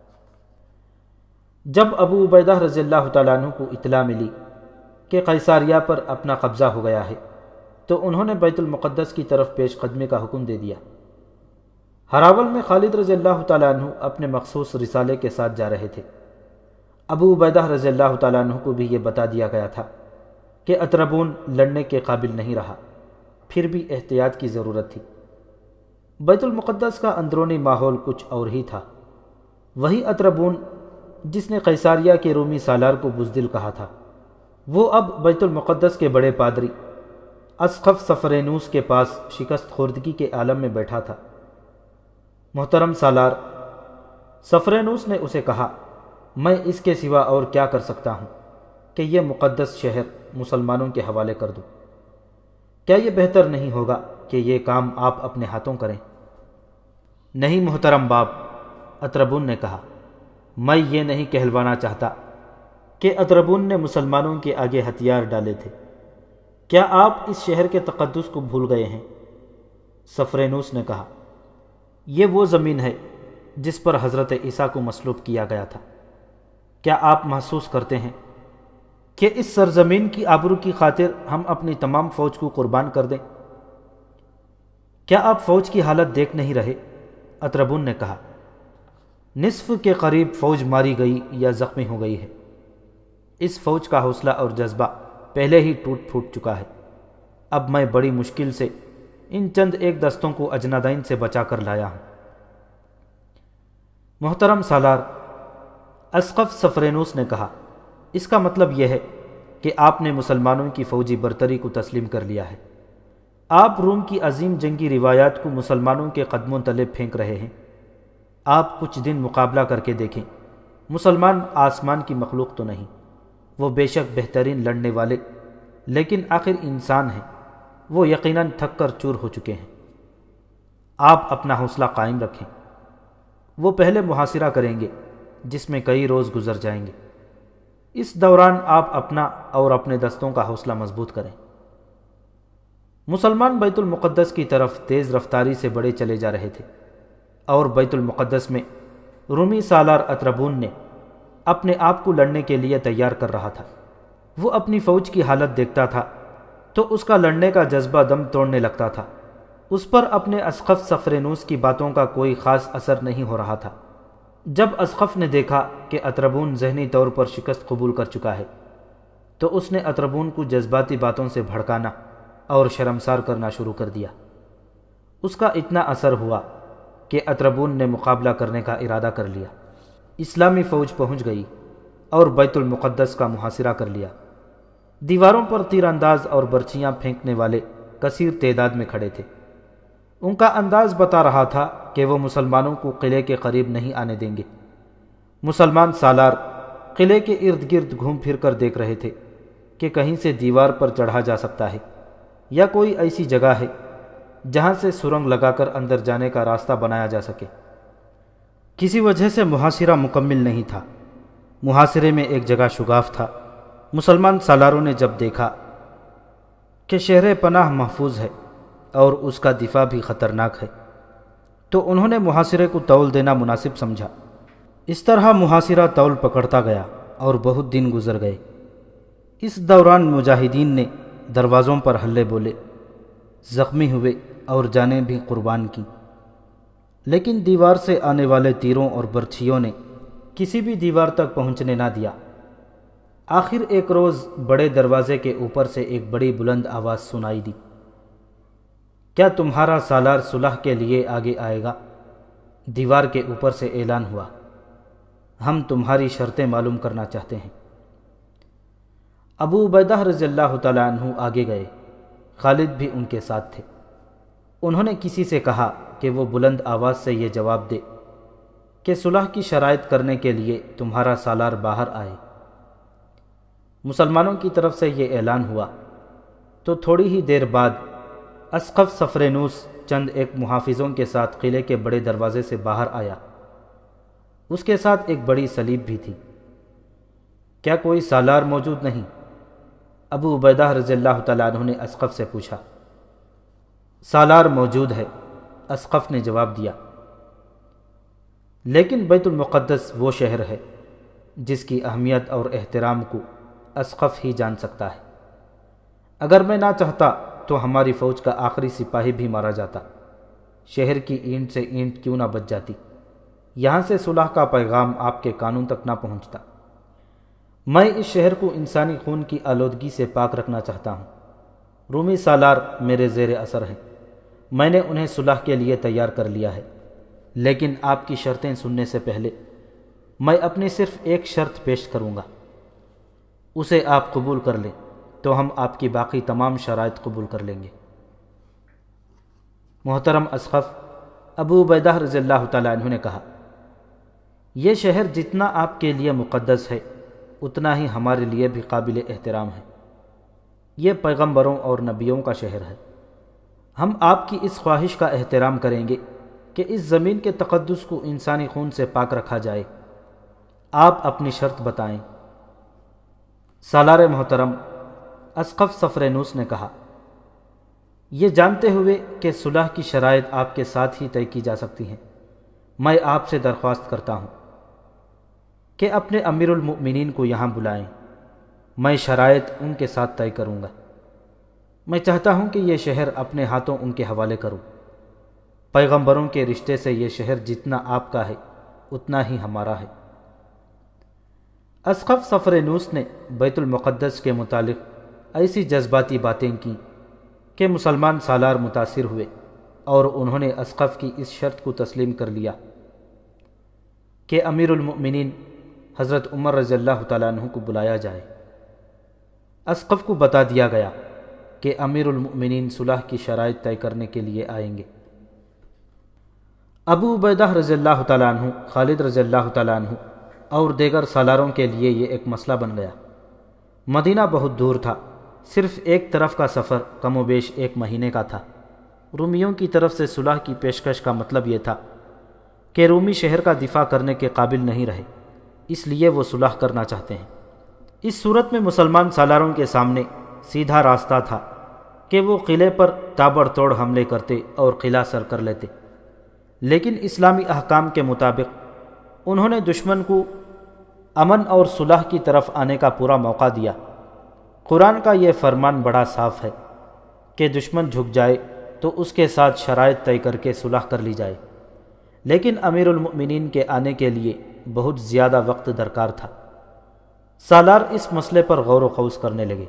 جب ابو عبیدہ رضی اللہ تعالیٰ عنہ کو اطلاع ملی کہ قیصاریہ پر اپنا قبضہ ہو گیا ہے تو انہوں نے بیت المقدس کی طرف پیش قدمی کا حکم دے دیا۔ ہراول میں خالد رضی اللہ تعالیٰ عنہ اپنے مخصوص رسالے کے ساتھ جا رہے تھے۔ ابو عبیدہ رضی اللہ تعالیٰ عنہ کو بھی یہ بتا دیا گیا تھا کہ اطربون لڑنے کے قابل نہیں رہا، پھر بھی احتیاط کی ضرورت تھی۔ بیت المقدس کا اندرونی ماحول کچھ اور ہی تھا۔ وہی اطربون جس نے قیصاریہ کے رومی سالار کو بزدل کہا تھا، وہ اب بیت المقدس کے بڑے پادری اسقف صفرینوس کے پاس شکست خوردگی کے عالم میں بیٹھا تھا۔ محترم سالار، صفرینوس نے اسے کہا، میں اس کے سوا اور کیا کر سکتا ہوں کہ یہ مقدس شہر مسلمانوں کے حوالے کر دوں؟ کیا یہ بہتر نہیں ہوگا کہ یہ کام آپ اپنے ہاتھوں کریں؟ نہیں محترم باپ، اطربون نے کہا، میں یہ نہیں کہلوانا چاہتا کہ اطربون نے مسلمانوں کے آگے ہتھیار ڈالے تھے۔ کیا آپ اس شہر کے تقدس کو بھول گئے ہیں؟ صفرینوس نے کہا، یہ وہ زمین ہے جس پر حضرت عیسیٰ کو مصلوب کیا گیا تھا۔ کیا آپ محسوس کرتے ہیں کہ اس سرزمین کی آبرو کی خاطر ہم اپنی تمام فوج کو قربان کر دیں؟ کیا آپ فوج کی حالت دیکھ نہیں رہے؟ اطربون نے کہا، نصف کے قریب فوج ماری گئی یا زخمی ہو گئی ہے۔ اس فوج کا حوصلہ اور جذبہ پہلے ہی ٹوٹ پھوٹ چکا ہے۔ اب میں بڑی مشکل سے ان چند ایک دستوں کو اجنادین سے بچا کر لایا ہوں۔ محترم سالار، اسقف صفرینوس نے کہا، اس کا مطلب یہ ہے کہ آپ نے مسلمانوں کی فوجی برتری کو تسلیم کر لیا ہے۔ آپ روم کی عظیم جنگی روایات کو مسلمانوں کے قدموں تلے پھینک رہے ہیں۔ آپ کچھ دن مقابلہ کر کے دیکھیں۔ مسلمان آسمان کی مخلوق تو نہیں، وہ بے شک بہترین لڑنے والے، لیکن آخر انسان ہیں، وہ یقیناً تھک کر چور ہو چکے ہیں۔ آپ اپنا حوصلہ قائم رکھیں۔ وہ پہلے محاصرہ کریں گے جس میں کئی روز گزر جائیں گے۔ اس دوران آپ اپنا اور اپنے دستوں کا حوصلہ مضبوط کریں۔ مسلمان بیت المقدس کی طرف تیز رفتاری سے بڑھے چلے جا رہے تھے، اور بیت المقدس میں رومی سالار اتربون نے اپنے آپ کو لڑنے کے لیے تیار کر رہا تھا۔ وہ اپنی فوج کی حالت دیکھتا تھا تو اس کا لڑنے کا جذبہ دم توڑنے لگتا تھا۔ اس پر اپنے اسقف سفرینوس کی باتوں کا کوئی خاص اثر نہیں ہو رہا تھا۔ جب اسقف نے دیکھا کہ اتربون ذہنی طور پر شکست قبول کر چکا ہے تو اس نے اتربون کو جذباتی باتوں سے بھڑکانا اور شرمسار کرنا شروع کر دیا۔ اس کا اتنا اثر ہوا کہ اتربون نے مقابلہ کرنے کا ارادہ کر لیا۔ اسلامی فوج پہنچ گئی اور بیت المقدس کا محاصرہ کر لیا۔ دیواروں پر تیر انداز اور برچیاں پھینکنے والے کثیر تعداد میں کھڑے تھے۔ ان کا انداز بتا رہا تھا کہ وہ مسلمانوں کو قلعے کے قریب نہیں آنے دیں گے۔ مسلمان سالار قلعے کے ارد گرد گھوم پھر کر دیکھ رہے تھے کہ کہیں سے دیوار پر چڑھا جا سکتا ہے یا کوئی ایسی جگہ ہے جہاں سے سرنگ لگا کر اندر جانے کا راستہ بنایا جا سکے۔ کسی وجہ سے محاصرہ مکمل نہیں تھا۔ محاصرے میں ایک جگہ شگاف تھا۔ مسلمان سالاروں نے جب دیکھا کہ شہر پناہ محفوظ ہے اور اس کا دفاع بھی خطرناک ہے تو انہوں نے محاصرے کو طول دینا مناسب سمجھا۔ اس طرح محاصرہ طول پکڑتا گیا اور بہت دن گزر گئے۔ اس دوران مجاہدین نے دروازوں پر ہلے بولے، زخمی ہوئے اور جانیں بھی قربان کی، لیکن دیوار سے آنے والے تیروں اور برچھیوں نے کسی بھی دیوار تک پہنچنے نہ دیا۔ آخر ایک روز بڑے دروازے کے اوپر سے ایک بڑی بلند آواز سنائی دی، کیا تمہارا سالار صلح کے لیے آگے آئے گا؟ دیوار کے اوپر سے اعلان ہوا، ہم تمہاری شرطیں معلوم کرنا چاہتے ہیں۔ ابو عبیدہ رضی اللہ تعالیٰ عنہ آگے گئے، خالد بھی ان کے ساتھ تھے۔ انہوں نے کسی سے کہا کہ وہ بلند آواز سے یہ جواب دے کہ صلح کی شرائط کرنے کے لیے تمہارا سالار باہر آئے۔ مسلمانوں کی طرف سے یہ اعلان ہوا تو تھوڑی ہی دیر بعد اسقف سفرینوس چند ایک محافظوں کے ساتھ قلعے کے بڑے دروازے سے باہر آیا۔ اس کے ساتھ ایک بڑی صلیب بھی تھی۔ کیا کوئی سالار موجود نہیں؟ ابو عبیدہ رضی اللہ تعالیٰ عنہ نے اسقف سے پوچھا۔ سالار موجود ہے، اسقف نے جواب دیا، لیکن بیت المقدس وہ شہر ہے جس کی اہمیت اور احترام کو اسقف ہی جان سکتا ہے۔ اگر میں نہ چاہتا تو ہماری فوج کا آخری سپاہی بھی مارا جاتا، شہر کی اینٹ سے اینٹ کیوں نہ بچ جاتی، یہاں سے صلح کا پیغام آپ کے کانوں تک نہ پہنچتا۔ میں اس شہر کو انسانی خون کی آلودگی سے پاک رکھنا چاہتا ہوں۔ رومی سالار میرے زیر اثر ہیں، میں نے انہیں صلح کے لیے تیار کر لیا ہے، لیکن آپ کی شرطیں سننے سے پہلے میں اپنی صرف ایک شرط پیش کروں گا، اسے آپ قبول کر لیں تو ہم آپ کی باقی تمام شرائط قبول کر لیں گے۔ محترم اسقف، ابو عبیدہ رضی اللہ تعالیٰ عنہ نے کہا، یہ شہر جتنا آپ کے لیے مقدس ہے اتنا ہی ہمارے لیے بھی قابل احترام ہے۔ یہ پیغمبروں اور نبیوں کا شہر ہے۔ ہم آپ کی اس خواہش کا احترام کریں گے کہ اس زمین کے تقدس کو انسانی خون سے پاک رکھا جائے۔ آپ اپنی شرط بتائیں۔ سالار محترم، اسقف سفرینوس نے کہا، یہ جانتے ہوئے کہ صلح کی شرائط آپ کے ساتھ ہی طے کی جا سکتی ہیں، میں آپ سے درخواست کرتا ہوں کہ اپنے امیر المؤمنین کو یہاں بلائیں، میں شرائط ان کے ساتھ طے کروں گا۔ میں چاہتا ہوں کہ یہ شہر اپنے ہاتھوں ان کے حوالے کروں۔ پیغمبروں کے رشتے سے یہ شہر جتنا آپ کا ہے اتنا ہی ہمارا ہے۔ اسقف سفرینوس نے بیت المقدس کے متعلق ایسی جذباتی باتیں کی کہ مسلمان سالار متاثر ہوئے اور انہوں نے اسقف کی اس شرط کو تسلیم کر لیا کہ امیر المؤمنین حضرت عمر رضی اللہ تعالیٰ عنہ کو بلایا جائے۔ اسقف کو بتا دیا گیا کہ امیر المؤمنین صلح کی شرائط طے کرنے کے لیے آئیں گے۔ ابو عبیدہ رضی اللہ تعالیٰ عنہ، خالد رضی اللہ تعالیٰ عنہ اور دیگر سالاروں کے لیے یہ ایک مسئلہ بن گیا۔ مدینہ بہت دور تھا، صرف ایک طرف کا سفر کم و بیش ایک مہینے کا تھا۔ رومیوں کی طرف سے صلح کی پیشکش کا مطلب یہ تھا کہ رومی شہر کا دفاع کرنے کے قابل نہیں رہے، اس لیے وہ صلح کرنا چاہتے ہیں۔ اس صورت میں مسلمان سالاروں کے سامنے سیدھا راستہ تھا کہ وہ قلعے پر تابڑ توڑ حملے کرتے اور قلعہ سر کر لیتے، لیکن اسلامی احکام کے مطابق انہوں نے دشمن کو امن اور صلح کی طرف آنے کا پورا موقع دیا۔ قرآن کا یہ فرمان بڑا صاف ہے کہ دشمن جھک جائے تو اس کے ساتھ شرائط طے کر کے صلح کر لی جائے، لیکن امیر المؤمنین کے آنے کے لیے بہت زیادہ وقت درکار تھا۔ سالار اس مسئلے پر غور و خوض کرنے لگے۔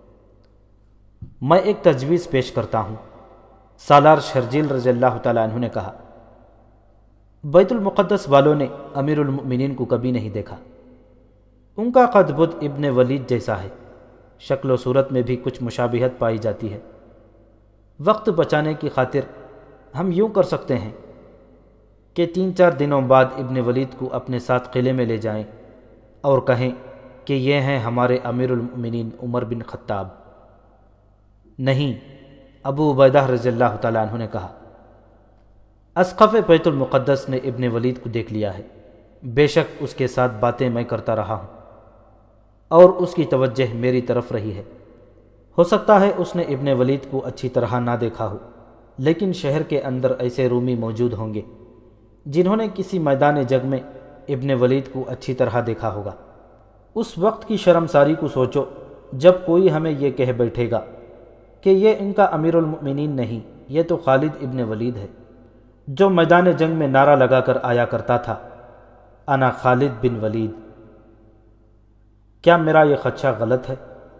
میں ایک تجویز پیش کرتا ہوں، سالار شرجیل رضی اللہ تعالیٰ عنہ نے کہا۔ بیت المقدس والوں نے امیر المؤمنین کو کبھی نہیں دیکھا۔ ان کا قد بد ابن ولید جیسا ہے، شکل و صورت میں بھی کچھ مشابہت پائی جاتی ہے۔ وقت بچانے کی خاطر ہم یوں کر سکتے ہیں کہ تین چار دنوں بعد ابن ولید کو اپنے ساتھ قلعے میں لے جائیں اور کہیں کہ یہ ہیں ہمارے امیر المؤمنین عمر بن خطاب۔ نہیں، ابو عبیدہ رضی اللہ تعالیٰ عنہ نے کہا، اسقف بیت المقدس نے ابن ولید کو دیکھ لیا ہے، بے شک اس کے ساتھ باتیں میں کرتا رہا ہوں اور اس کی توجہ میری طرف رہی ہے۔ ہو سکتا ہے اس نے ابن ولید کو اچھی طرح نہ دیکھا ہو، لیکن شہر کے اندر ایسے رومی موجود ہوں گے جنہوں نے کسی میدان جنگ میں ابن ولید کو اچھی طرح دیکھا ہوگا۔ اس وقت کی شرمساری کو سوچو جب کوئی ہمیں یہ کہہ بیٹھے گا کہ یہ ان کا امیر المؤمنین نہیں، یہ تو خالد ابن ولید ہے، جو میدان جنگ میں نعرہ لگا کر آیا کرتا تھا، انا خالد بن ولید۔ کیا میرا یہ خدشہ غلط ہے؟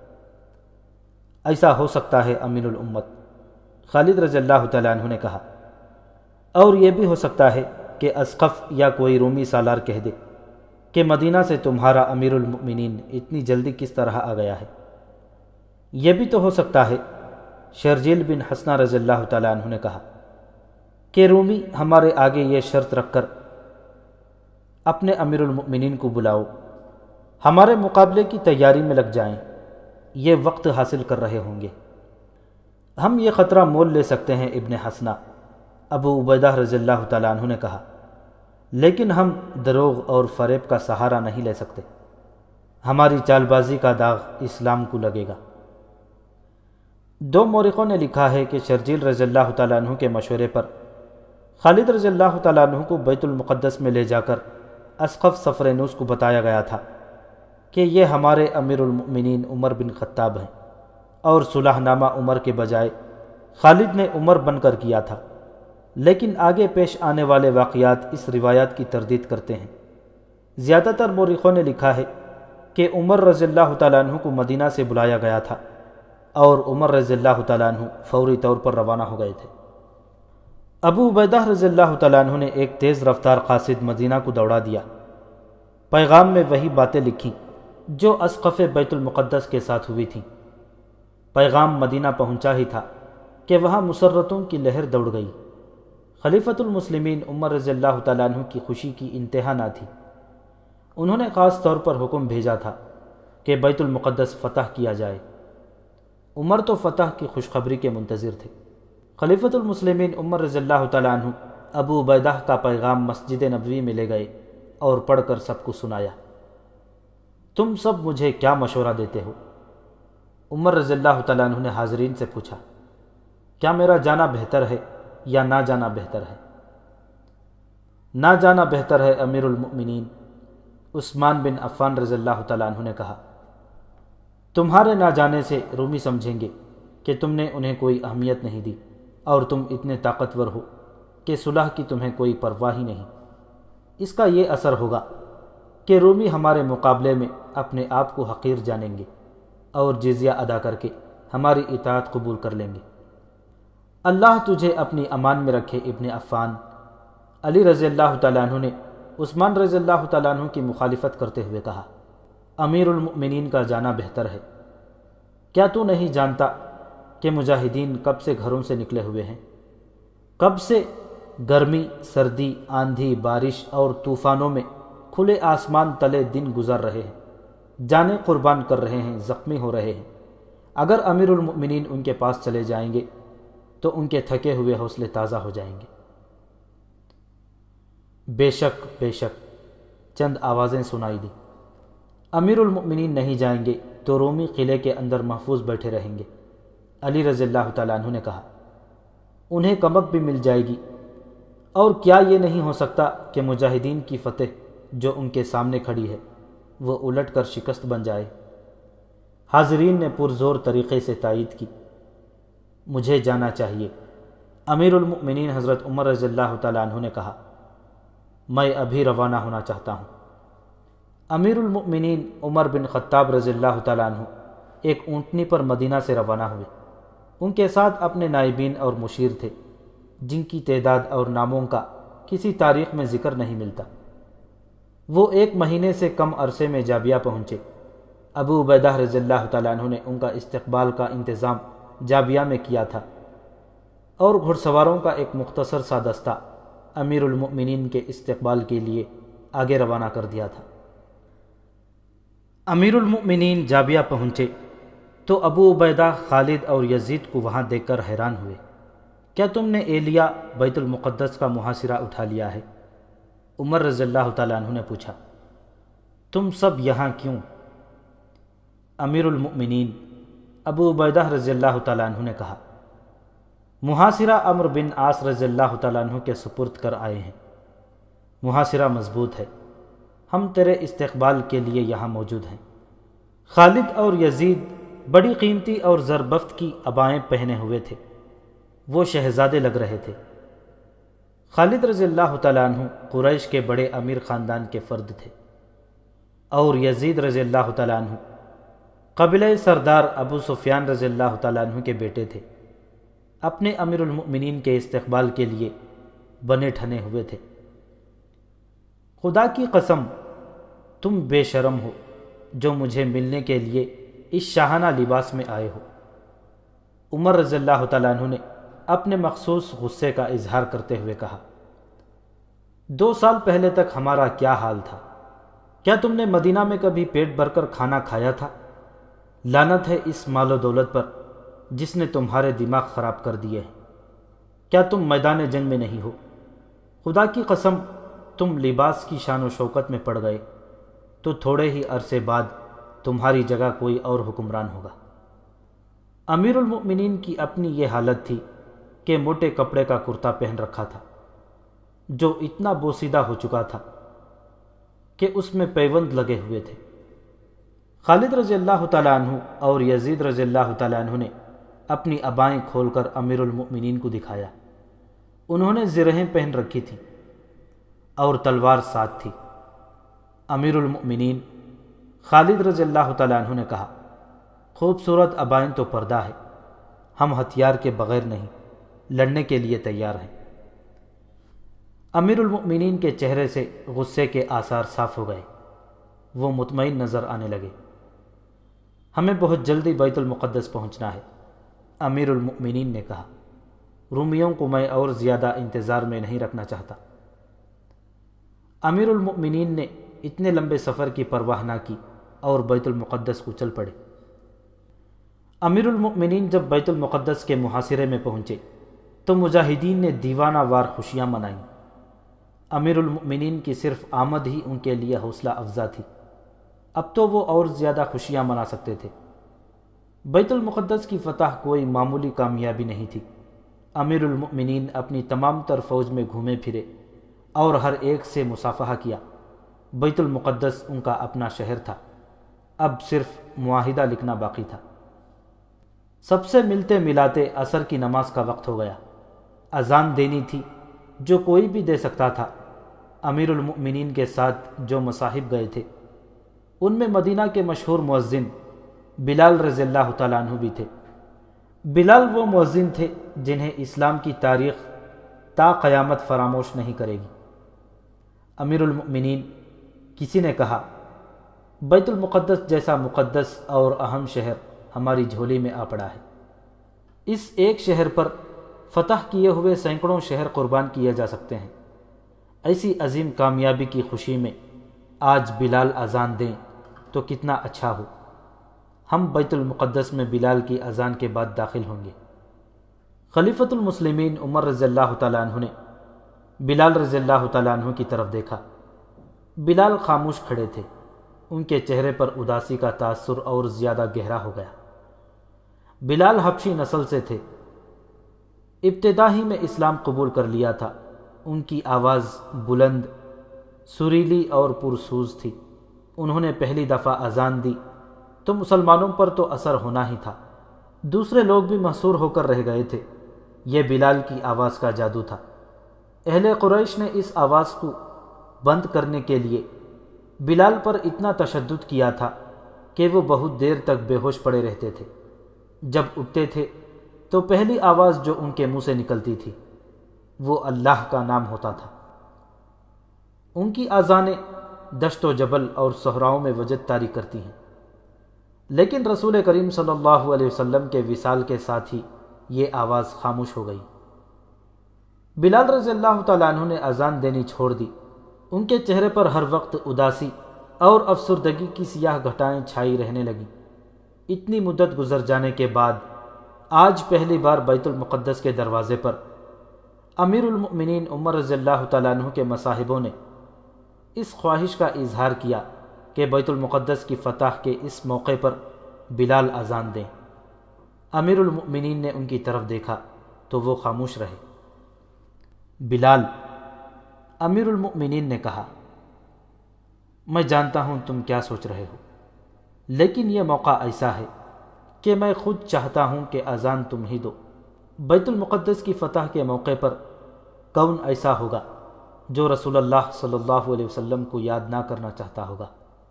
ایسا ہو سکتا ہے امین الامت، خالد رضی اللہ تعالیٰ عنہ نے کہا، اور یہ بھی ہو سکتا ہے کہ اسقف یا کوئی رومی سالار کہہ دے کہ مدینہ سے تمہارا امیر المؤمنین اتنی جلدی کس طرح آ گیا ہے۔ یہ بھی تو ہو سکتا ہے، شرجیل بن حسنہ رضی اللہ تعالیٰ عنہ نے کہا، کہ رومی ہمارے آگے یہ شرط رکھ کر اپنے امیر المؤمنین کو بلاؤ، ہمارے مقابلے کی تیاری میں لگ جائیں، یہ وقت حاصل کر رہے ہوں گے۔ ہم یہ خطرہ مول لے سکتے ہیں ابن حسنہ، ابو عبیدہ رضی اللہ تعالیٰ عنہ نے کہا، لیکن ہم دروغ اور فریب کا سہارا نہیں لے سکتے، ہماری چال بازی کا داغ اسلام کو لگے گا۔ دو مورخوں نے لکھا ہے کہ شرجیل رضی اللہ تعالیٰ عنہ کے مشورے پر خالد رضی اللہ تعالیٰ عنہ کو بیت المقدس میں لے جا کر اسقف صفرینوس کو بتایا گیا تھا کہ یہ ہمارے امیر المؤمنین عمر بن خطاب ہیں، اور صلح نامہ عمر کے بجائے خالد نے عمر بن کر کیا تھا، لیکن آگے پیش آنے والے واقعات اس روایات کی تردید کرتے ہیں۔ زیادہ تر مورخوں نے لکھا ہے کہ عمر رضی اللہ تعالیٰ عنہ کو مدینہ سے بلایا گیا تھا اور عمر رضی اللہ تعالیٰ عنہ فوری طور پر روانہ ہو گئے تھے۔ ابو عبیدہ رضی اللہ تعالیٰ عنہ نے ایک تیز رفتار قاصد مدینہ کو دوڑا دیا، پیغام میں وہی باتیں لکھیں جو اسقف بیت المقدس کے ساتھ ہوئی تھیں۔ پیغام مدینہ پہنچا ہی تھا کہ وہاں مسرتوں کی لہر دوڑ گئی۔ خلیفۃ المسلمین عمر رضی اللہ تعالیٰ عنہ کی خوشی کی انتہا نہ تھی۔ انہوں نے خاص طور پر حکم بھیجا تھا کہ بیت المقدس فتح کیا جائے۔ عمر تو فتح کی خوشخبری کے منتظر تھے۔ خلیفۃ المسلمین عمر رضی اللہ تعالیٰ عنہ ابو عبیدہ کا پیغام مسجد نبوی میں لے گئے اور پڑھ کر سب کو سنایا۔ تم سب مجھے کیا مشورہ دیتے ہو؟ عمر رضی اللہ تعالیٰ عنہ نے حاضرین سے پوچھا، کیا میرا جانا بہتر ہے یا نہ جانا بہتر ہے؟ نہ جانا بہتر ہے امیر المؤمنین، عثمان بن عفان رضی اللہ تعالیٰ عنہ نے کہا۔ تمہارے نہ جانے سے رومی سمجھیں گے کہ تم نے انہیں کوئی اہمیت نہیں دی اور تم اتنے طاقتور ہو کہ صلح کی تمہیں کوئی پرواہ ہی نہیں۔ اس کا یہ اثر ہوگا کہ رومی ہمارے مقابلے میں اپنے آپ کو حقیر جانیں گے اور جزیہ ادا کر کے ہماری اطاعت قبول کر لیں گے۔ اللہ تجھے اپنی امان میں رکھے ابن عفان۔ علی رضی اللہ تعالیٰ عنہ نے عثمان رضی اللہ تعالیٰ عنہ کی مخالفت کرتے ہوئے کہا، امیر المؤمنین کا جانا بہتر ہے۔ کیا تو نہیں جانتا کہ مجاہدین کب سے گھروں سے نکلے ہوئے ہیں؟ کب سے گرمی، سردی، آندھی، بارش اور طوفانوں میں کھلے آسمان تلے دن گزر رہے ہیں، جانیں قربان کر رہے ہیں، زخمی ہو رہے ہیں۔ اگر امیر المؤمنین ان کے پاس چلے جائیں گے تو ان کے تھکے ہوئے حوصلے تازہ ہو جائیں گے۔ بے شک بے شک، چند آوازیں سنائی دی۔ امیر المؤمنین نہیں جائیں گے تو رومی قلعے کے اندر محفوظ بیٹھے رہیں گے۔ علی رضی اللہ تعالیٰ عنہ نے کہا، انہیں کمک بھی مل جائے گی، اور کیا یہ نہیں ہو سکتا کہ مجاہدین کی فتح جو ان کے سامنے کھڑی ہے وہ الٹ کر شکست بن جائے؟ حاضرین نے پرزور طریقے سے تائید کی۔ مجھے جانا چاہیے۔ امیر المؤمنین حضرت عمر رضی اللہ تعالیٰ عنہ نے کہا، میں ابھی روانہ ہونا چاہتا ہوں۔ امیر المؤمنین عمر بن خطاب رضی اللہ تعالیٰ عنہ ایک اونٹنی پر مدینہ سے روانہ ہوئے۔ ان کے ساتھ اپنے نائبین اور مشیر تھے، جن کی تعداد اور ناموں کا کسی تاریخ میں ذکر نہیں ملتا۔ وہ ایک مہینے سے کم عرصے میں جابیہ پہنچے۔ ابو عبیدہ رضی اللہ تعالیٰ عنہ نے ان کا استقبال کا انتظام جابیہ میں کیا تھا، اور گھڑ سواروں کا ایک مختصر سا دستہ امیر المؤمنین کے استقبال کے لیے آگے روانہ کر دیا تھا۔ امیر المؤمنین جابیہ پہنچے تو ابو عبیدہ خالد اور یزید کو وہاں دیکھ کر حیران ہوئے۔ کیا تم نے ایلیا بیت المقدس کا محاصرہ اٹھا لیا ہے؟ عمر رضی اللہ تعالیٰ عنہ نے پوچھا۔ تم سب یہاں کیوں؟ امیر المؤمنین ابو عبیدہ رضی اللہ تعالیٰ عنہ نے کہا، محاصرہ عمر بن عاص رضی اللہ تعالیٰ عنہ کے سپرد کر آئے ہیں۔ محاصرہ مضبوط ہے، ہم تیرے استقبال کے لیے یہاں موجود ہیں۔ خالد اور یزید بڑی قیمتی اور زربفت کی عبائیں پہنے ہوئے تھے، وہ شہزادے لگ رہے تھے۔ خالد رضی اللہ تعالیٰ عنہ قریش کے بڑے امیر خاندان کے فرد تھے، اور یزید رضی اللہ تعالیٰ عنہ قبیلہ سردار ابو سفیان رضی اللہ تعالیٰ عنہ کے بیٹے تھے۔ اپنے امیر المؤمنین کے استقبال کے لیے بنے ٹھنے ہوئے تھے۔ خدا کی قسم، تم بے شرم ہو جو مجھے ملنے کے لیے اس شاہانہ لباس میں آئے ہو۔ عمر رضی اللہ تعالیٰ عنہ نے اپنے مخصوص غصے کا اظہار کرتے ہوئے کہا، دو سال پہلے تک ہمارا کیا حال تھا؟ کیا تم نے مدینہ میں کبھی پیٹ بھر کر کھانا کھایا تھا؟ لعنت ہے اس مال و دولت پر جس نے تمہارے دماغ خراب کر دیے ہیں۔ کیا تم میدان جنگ میں نہیں ہو؟ خدا کی قسم، تم لباس کی شان و شوکت میں پڑ گئے تو تھوڑے ہی عرصے بعد تمہاری جگہ کوئی اور حکمران ہوگا۔ امیر المؤمنین کی اپنی یہ حالت تھی کہ موٹے کپڑے کا کرتا پہن رکھا تھا جو اتنا بوسیدہ ہو چکا تھا کہ اس میں پیوند لگے ہوئے تھے۔ خالد رضی اللہ تعالیٰ عنہ اور یزید رضی اللہ تعالیٰ عنہ نے اپنی عبائیں کھول کر امیر المؤمنین کو دکھایا۔ انہوں نے زرہیں پہن رکھی تھیں اور تلوار ساتھ تھی۔ امیر المؤمنین خالد رضی اللہ تعالیٰ عنہ نے کہا، خوبصورت عبائیں تو پردہ ہے، ہم ہتھیار کے بغیر نہیں، لڑنے کے لیے تیار ہیں۔ امیر المؤمنین کے چہرے سے غصے کے آثار صاف ہو گئے، وہ مطمئن نظر آنے لگے۔ ہمیں بہت جلدی بیت المقدس پہنچنا ہے، امیر المؤمنین نے کہا۔ رومیوں کو میں اور زیادہ انتظار میں نہیں رکھنا چاہتا۔ امیر المؤمنین نے اتنے لمبے سفر کی پرواہ نہ کی اور بیت المقدس کو چل پڑے۔ امیر المؤمنین جب بیت المقدس کے محاصرے میں پہنچے تو مجاہدین نے دیوانہ وار خوشیاں منائیں۔ امیر المؤمنین کی صرف آمد ہی ان کے لیے حوصلہ افزا تھی، اب تو وہ اور زیادہ خوشیاں منا سکتے تھے۔ بیت المقدس کی فتح کوئی معمولی کامیابی نہیں تھی۔ امیر المؤمنین اپنی تمام تر فوج میں گھومے پھرے اور ہر ایک سے مصافحہ کیا۔ بیت المقدس ان کا اپنا شہر تھا، اب صرف معاہدہ لکھنا باقی تھا۔ سب سے ملتے ملاتے عصر کی نماز کا وقت ہو گیا۔ اذان دینی تھی جو کوئی بھی دے سکتا تھا۔ امیر المؤمنین کے ساتھ جو مصاحب گئے تھے ان میں مدینہ کے مشہور مؤذن بلال رضی اللہ تعالیٰ عنہ بھی تھے۔ بلال وہ مؤذن تھے جنہیں اسلام کی تاریخ تا قیامت فراموش نہیں کرے گی۔ امیر المؤمنین کسی نے کہا، بیت المقدس جیسا مقدس اور اہم شہر ہماری جھولی میں آ پڑا ہے۔ اس ایک شہر پر فتح کیے ہوئے سینکڑوں شہر قربان کیے جا سکتے ہیں۔ ایسی عظیم کامیابی کی خوشی میں آج بلال اذان دیں تو کتنا اچھا ہو۔ ہم بیت المقدس میں بلال کی اذان کے بعد داخل ہوں گے۔ خلیفۃ المسلمین عمر رضی اللہ تعالیٰ عنہ نے بلال رضی اللہ تعالیٰ عنہ کی طرف دیکھا۔ بلال خاموش کھڑے تھے، ان کے چہرے پر اداسی کا تاثر اور زیادہ گہرا ہو گیا۔ بلال حبشی نسل سے تھے، ابتدا ہی میں اسلام قبول کر لیا تھا۔ ان کی آواز بلند، سریلی اور پرسوز تھی۔ انہوں نے پہلی دفعہ اذان دی تو مسلمانوں پر تو اثر ہونا ہی تھا، دوسرے لوگ بھی محصور ہو کر رہ گئے تھے۔ یہ بلال کی آواز کا جادو تھا۔ اہل قریش نے اس آواز کو بند کرنے کے لیے بلال پر اتنا تشدد کیا تھا کہ وہ بہت دیر تک بے ہوش پڑے رہتے تھے۔ جب اٹھتے تھے تو پہلی آواز جو ان کے منہ سے نکلتی تھی وہ اللہ کا نام ہوتا تھا۔ ان کی اذانیں دشت و جبل اور صحراؤں میں وجد طاری کرتی ہیں، لیکن رسول کریم صلی اللہ علیہ وسلم کے وصال کے ساتھ ہی یہ آواز خاموش ہو گئی۔ بلال رضی اللہ تعالیٰ عنہ نے اذان دینی چھوڑ دی۔ ان کے چہرے پر ہر وقت اداسی اور افسردگی کی سیاہ گھٹائیں چھائی رہنے لگیں۔ اتنی مدت گزر جانے کے بعد آج پہلی بار بیت المقدس کے دروازے پر امیر المؤمنین عمر رضی اللہ تعالیٰ عنہ کے مصاحبوں نے اس خواہش کا اظہار کیا کہ بیت المقدس کی فتح کے اس موقع پر بلال اذان دیں۔ امیر المؤمنین نے ان کی طرف دیکھا تو وہ خاموش رہے۔ بلال، امیر المؤمنین نے کہا، میں جانتا ہوں تم کیا سوچ رہے ہو، لیکن یہ موقع ایسا ہے کہ میں خود چاہتا ہوں کہ اذان تم ہی دو۔ بیت المقدس کی فتح کے موقع پر کون ایسا ہوگا جو رسول اللہ صلی اللہ علیہ وسلم کو یاد نہ کرنا چاہتا ہوگا؟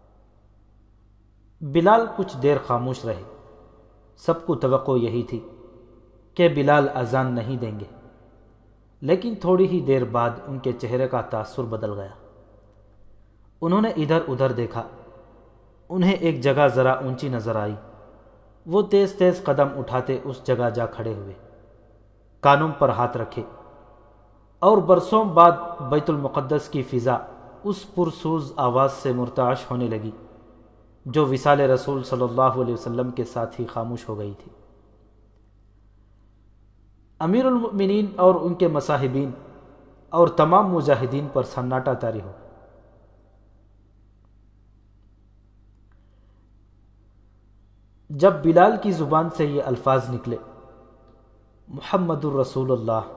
بلال کچھ دیر خاموش رہے۔ سب کو توقع یہی تھی کہ بلال اذان نہیں دیں گے، لیکن تھوڑی ہی دیر بعد ان کے چہرے کا تاثر بدل گیا۔ انہوں نے ادھر ادھر دیکھا۔ انہیں ایک جگہ ذرا اونچی نظر آئی۔ وہ تیز تیز قدم اٹھاتے اس جگہ جا کھڑے ہوئے، کانوں پر ہاتھ رکھے، اور برسوں بعد بیت المقدس کی فضا اس پرسوز آواز سے مرتعش ہونے لگی جو وصال رسول صلی اللہ علیہ وسلم کے ساتھ ہی خاموش ہو گئی تھی۔ امیر المؤمنین اور ان کے مصاحبین اور تمام مجاہدین پر سناٹا طاری ہو۔ جب بلال کی زبان سے یہ الفاظ نکلے، محمد الرسول اللہ،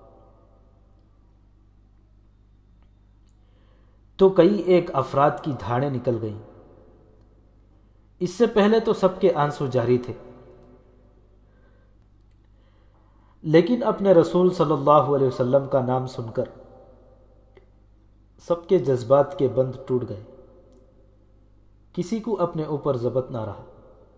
تو کئی ایک افراد کی دھاڑیں نکل گئیں۔ اس سے پہلے تو سب کے آنسو جاری تھے، لیکن اپنے رسول صلی اللہ علیہ وسلم کا نام سن کر سب کے جذبات کے بند ٹوٹ گئے۔ کسی کو اپنے اوپر ضبط نہ رہا۔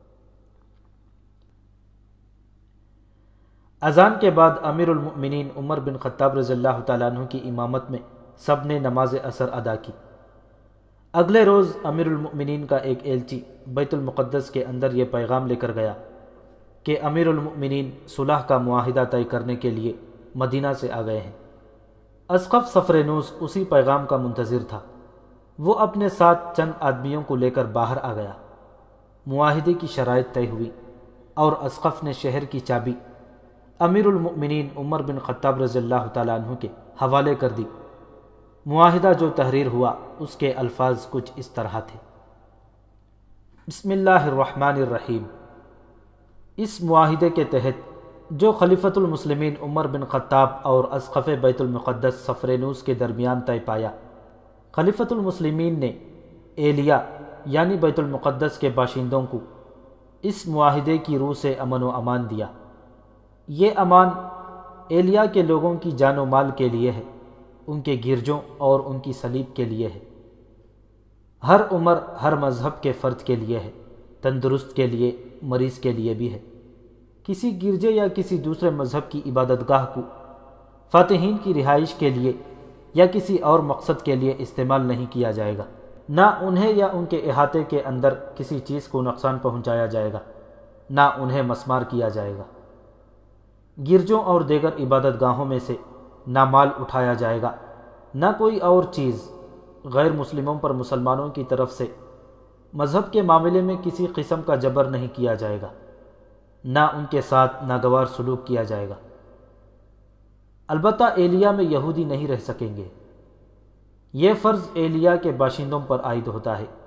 اذان کے بعد امیر المؤمنین عمر بن خطاب رضی اللہ تعالیٰ عنہ کی امامت میں سب نے نماز عصر ادا کی۔ اگلے روز امیر المؤمنین کا ایک ایلچی بیت المقدس کے اندر یہ پیغام لے کر گیا کہ امیر المؤمنین صلح کا معاہدہ طے کرنے کے لیے مدینہ سے آ گئے ہیں۔ اسقف صفرنوس اسی پیغام کا منتظر تھا۔ وہ اپنے ساتھ چند آدمیوں کو لے کر باہر آ گیا۔ معاہدے کی شرائط طے ہوئی اور اسقف نے شہر کی چابی امیر المؤمنین عمر بن خطاب رضی اللہ تعالیٰ عنہ کے حوالے کر دی۔ معاہدہ جو تحریر ہوا اس کے الفاظ کچھ اس طرح تھے: بسم اللہ الرحمن الرحیم۔ اس معاہدے کے تحت جو خلیفۃ المسلمین عمر بن خطاب اور اسقف بیت المقدس صفرنوس کے درمیان طے پایا، خلیفۃ المسلمین نے ایلیا یعنی بیت المقدس کے باشندوں کو اس معاہدے کی روح سے امن و امان دیا۔ یہ امان ایلیا کے لوگوں کی جان و مال کے لیے ہے، ان کے گرجوں اور ان کی صلیب کے لیے ہے، ہر عمر ہر مذہب کے فرد کے لیے ہے، تندرست کے لیے، مریض کے لیے بھی ہے۔ کسی گرجے یا کسی دوسرے مذہب کی عبادت گاہ کو فاتحین کی رہائش کے لیے یا کسی اور مقصد کے لیے استعمال نہیں کیا جائے گا۔ نہ انہیں یا ان کے احاطے کے اندر کسی چیز کو نقصان پہنچایا جائے گا، نہ انہیں مسمار کیا جائے گا۔ گرجوں اور دیگر عبادت گاہوں میں سے نہ مال اٹھایا جائے گا، نہ کوئی اور چیز۔ غیر مسلموں پر مسلمانوں کی طرف سے مذہب کے معاملے میں کسی قسم کا جبر نہیں کیا جائے گا، نہ ان کے ساتھ ناگوار سلوک کیا جائے گا۔ البتہ ایلیا میں یہودی نہیں رہ سکیں گے۔ یہ فرض ایلیا کے باشندوں پر عائد ہوتا ہے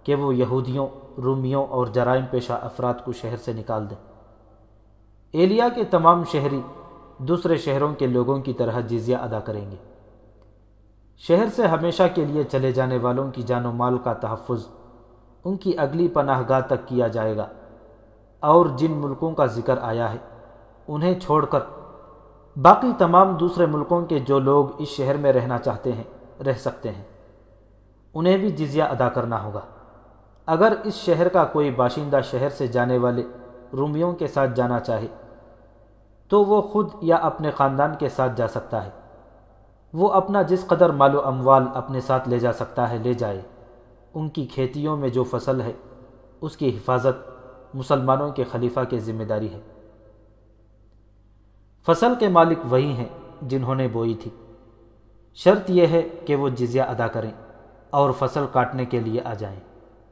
کہ وہ یہودیوں، رومیوں اور جرائم پیشہ افراد کو شہر سے نکال دیں۔ ایلیا کے تمام شہری دوسرے شہروں کے لوگوں کی طرح جزیہ ادا کریں گے۔ شہر سے ہمیشہ کے لیے چلے جانے والوں کی جان و مال کا تحفظ ان کی اگلی پناہ گاہ تک کیا جائے گا، اور جن ملکوں کا ذکر آیا ہے انہیں چھوڑ کر باقی تمام دوسرے ملکوں کے جو لوگ اس شہر میں رہنا چاہتے ہیں رہ سکتے ہیں، انہیں بھی جزیہ ادا کرنا ہوگا۔ اگر اس شہر کا کوئی باشندہ شہر سے جانے والے رومیوں کے ساتھ جانا چاہے تو وہ خود یا اپنے خاندان کے ساتھ جا سکتا ہے۔ وہ اپنا جس قدر مال و اموال اپنے ساتھ لے جا سکتا ہے لے جائے۔ ان کی کھیتیوں میں جو فصل ہے اس کی حفاظت مسلمانوں کے خلیفہ کی ذمہ داری ہے۔ فصل کے مالک وہی ہیں جنہوں نے بوئی تھی۔ شرط یہ ہے کہ وہ جزیہ ادا کریں اور فصل کاٹنے کے لیے آ جائیں۔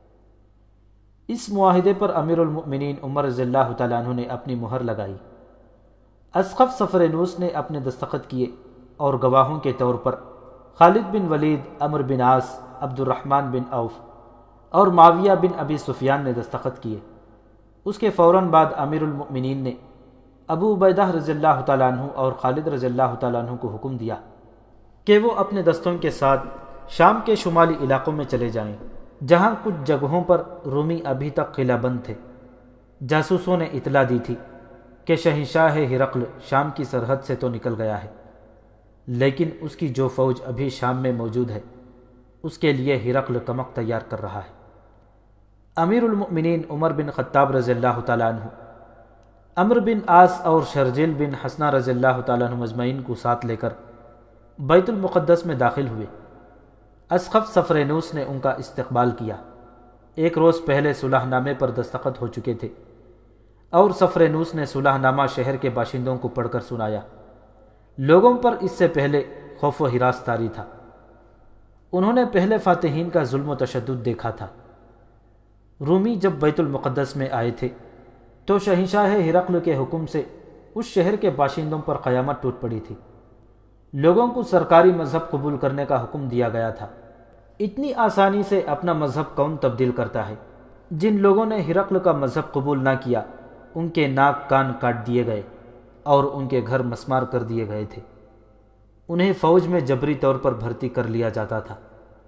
اس معاہدے پر امیر المؤمنین عمر رضی اللہ تعالیٰ عنہ نے اپنی مہر لگائی۔ اسقف سفرینوس نے اپنے دستخط کیے اور گواہوں کے طور پر خالد بن ولید، عمرو بن عاص، عبد الرحمن بن عوف اور معاویہ بن ابی سفیان نے دستخط کیے۔ اس کے فوراً بعد امیر المؤمنین نے ابو عبیدہ رضی اللہ تعالیٰ عنہ اور خالد رضی اللہ تعالیٰ عنہ کو حکم دیا کہ وہ اپنے دستوں کے ساتھ شام کے شمالی علاقوں میں چلے جائیں، جہاں کچھ جگہوں پر رومی ابھی تک قلعہ بند تھے۔ جاسوسوں نے اطلاع دی تھی کہ شہنشاہ ہرقل شام کی سرحد سے تو نکل گیا ہے، لیکن اس کی جو فوج ابھی شام میں موجود ہے اس کے لیے ہرقل کمک تیار کر رہا ہے۔ امیر المؤمنین عمر بن خطاب رضی اللہ تعالیٰ عنہ عمرو بن عاص اور شرجیل بن حسنہ رضی اللہ تعالیٰ عنہ مجمعین کو ساتھ لے کر بیت المقدس میں داخل ہوئے۔ اسقف سفرینوس نے ان کا استقبال کیا۔ ایک روز پہلے صلح نامے پر دستخط ہو چکے تھے اور سفرینوس نے صلح نامہ شہر کے باشندوں کو پڑھ کر سنایا۔ لوگوں پر اس سے پہلے خوف و ہراس طاری تھا۔ انہوں نے پہلے فاتحین کا ظلم و تشدد دیکھا تھا۔ رومی جب بیت المقدس میں آئے تھے تو شہنشاہ ہرقل کے حکم سے اس شہر کے باشندوں پر قیامت ٹوٹ پڑی تھی۔ لوگوں کو سرکاری مذہب قبول کرنے کا حکم دیا گیا تھا۔ اتنی آسانی سے اپنا مذہب کون تبدیل کرتا ہے؟ جن لوگوں نے ہرقل کا مذہب قبول نہ کیا ان کے ناک کان کاٹ دیے گئے اور ان کے گھر مسمار کر دیے گئے تھے۔ انہیں فوج میں جبری طور پر بھرتی کر لیا جاتا تھا۔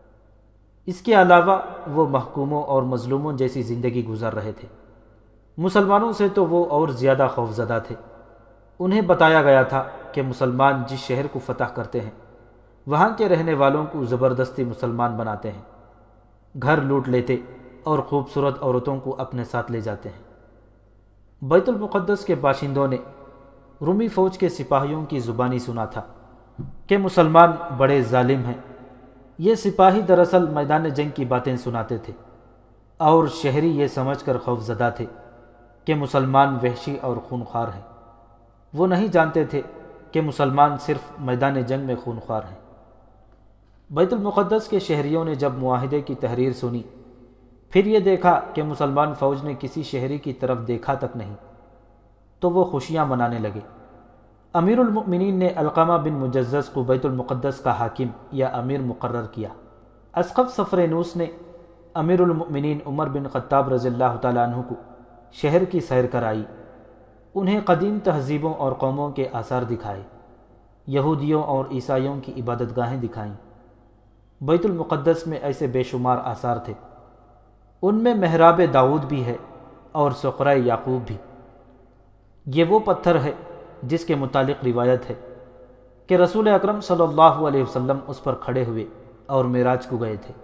اس کے علاوہ وہ محکوموں اور مظلوموں جیسی زندگی گزار رہے تھے۔ مسلمانوں سے تو وہ اور زیادہ خوفزدہ تھے۔ انہیں بتایا گیا تھا کہ مسلمان جس شہر کو فتح کرتے ہیں وہاں کے رہنے والوں کو زبردستی مسلمان بناتے ہیں، گھر لوٹ لیتے اور خوبصورت عورتوں کو اپنے ساتھ لے جاتے ہیں۔ بیت المقدس کے باشندوں نے رومی فوج کے سپاہیوں کی زبانی سنا تھا کہ مسلمان بڑے ظالم ہیں۔ یہ سپاہی دراصل میدان جنگ کی باتیں سناتے تھے اور شہری یہ سمجھ کر خوفزدہ تھے کہ مسلمان وحشی اور خونخوار ہیں۔ وہ نہیں جانتے تھے کہ مسلمان صرف میدان جنگ میں خونخوار ہیں۔ بیت المقدس کے شہریوں نے جب معاہدے کی تحریر سنی، پھر یہ دیکھا کہ مسلمان فوج نے کسی شہری کی طرف دیکھا تک نہیں، تو وہ خوشیاں منانے لگے۔ امیر المؤمنین نے علقمہ بن مجزز کو بیت المقدس کا حاکم یا امیر مقرر کیا۔ اسقف سفرینوس نے امیر المؤمنین عمر بن خطاب رضی اللہ تعالیٰ عنہ کو شہر کی سیر کرائی، انہیں قدیم تہذیبوں اور قوموں کے آثار دکھائے، یہودیوں اور عیسائیوں کی عبادت گاہیں دکھائیں۔ بیت المقدس میں ایسے بے شمار آثار تھے، ان میں محراب داؤد بھی ہے اور صخرہ یعقوب بھی۔ یہ وہ پتھر ہے جس کے متعلق روایت ہے کہ رسول اکرم صلی اللہ علیہ وسلم اس پر کھڑے ہوئے اور معراج کو گئے تھے۔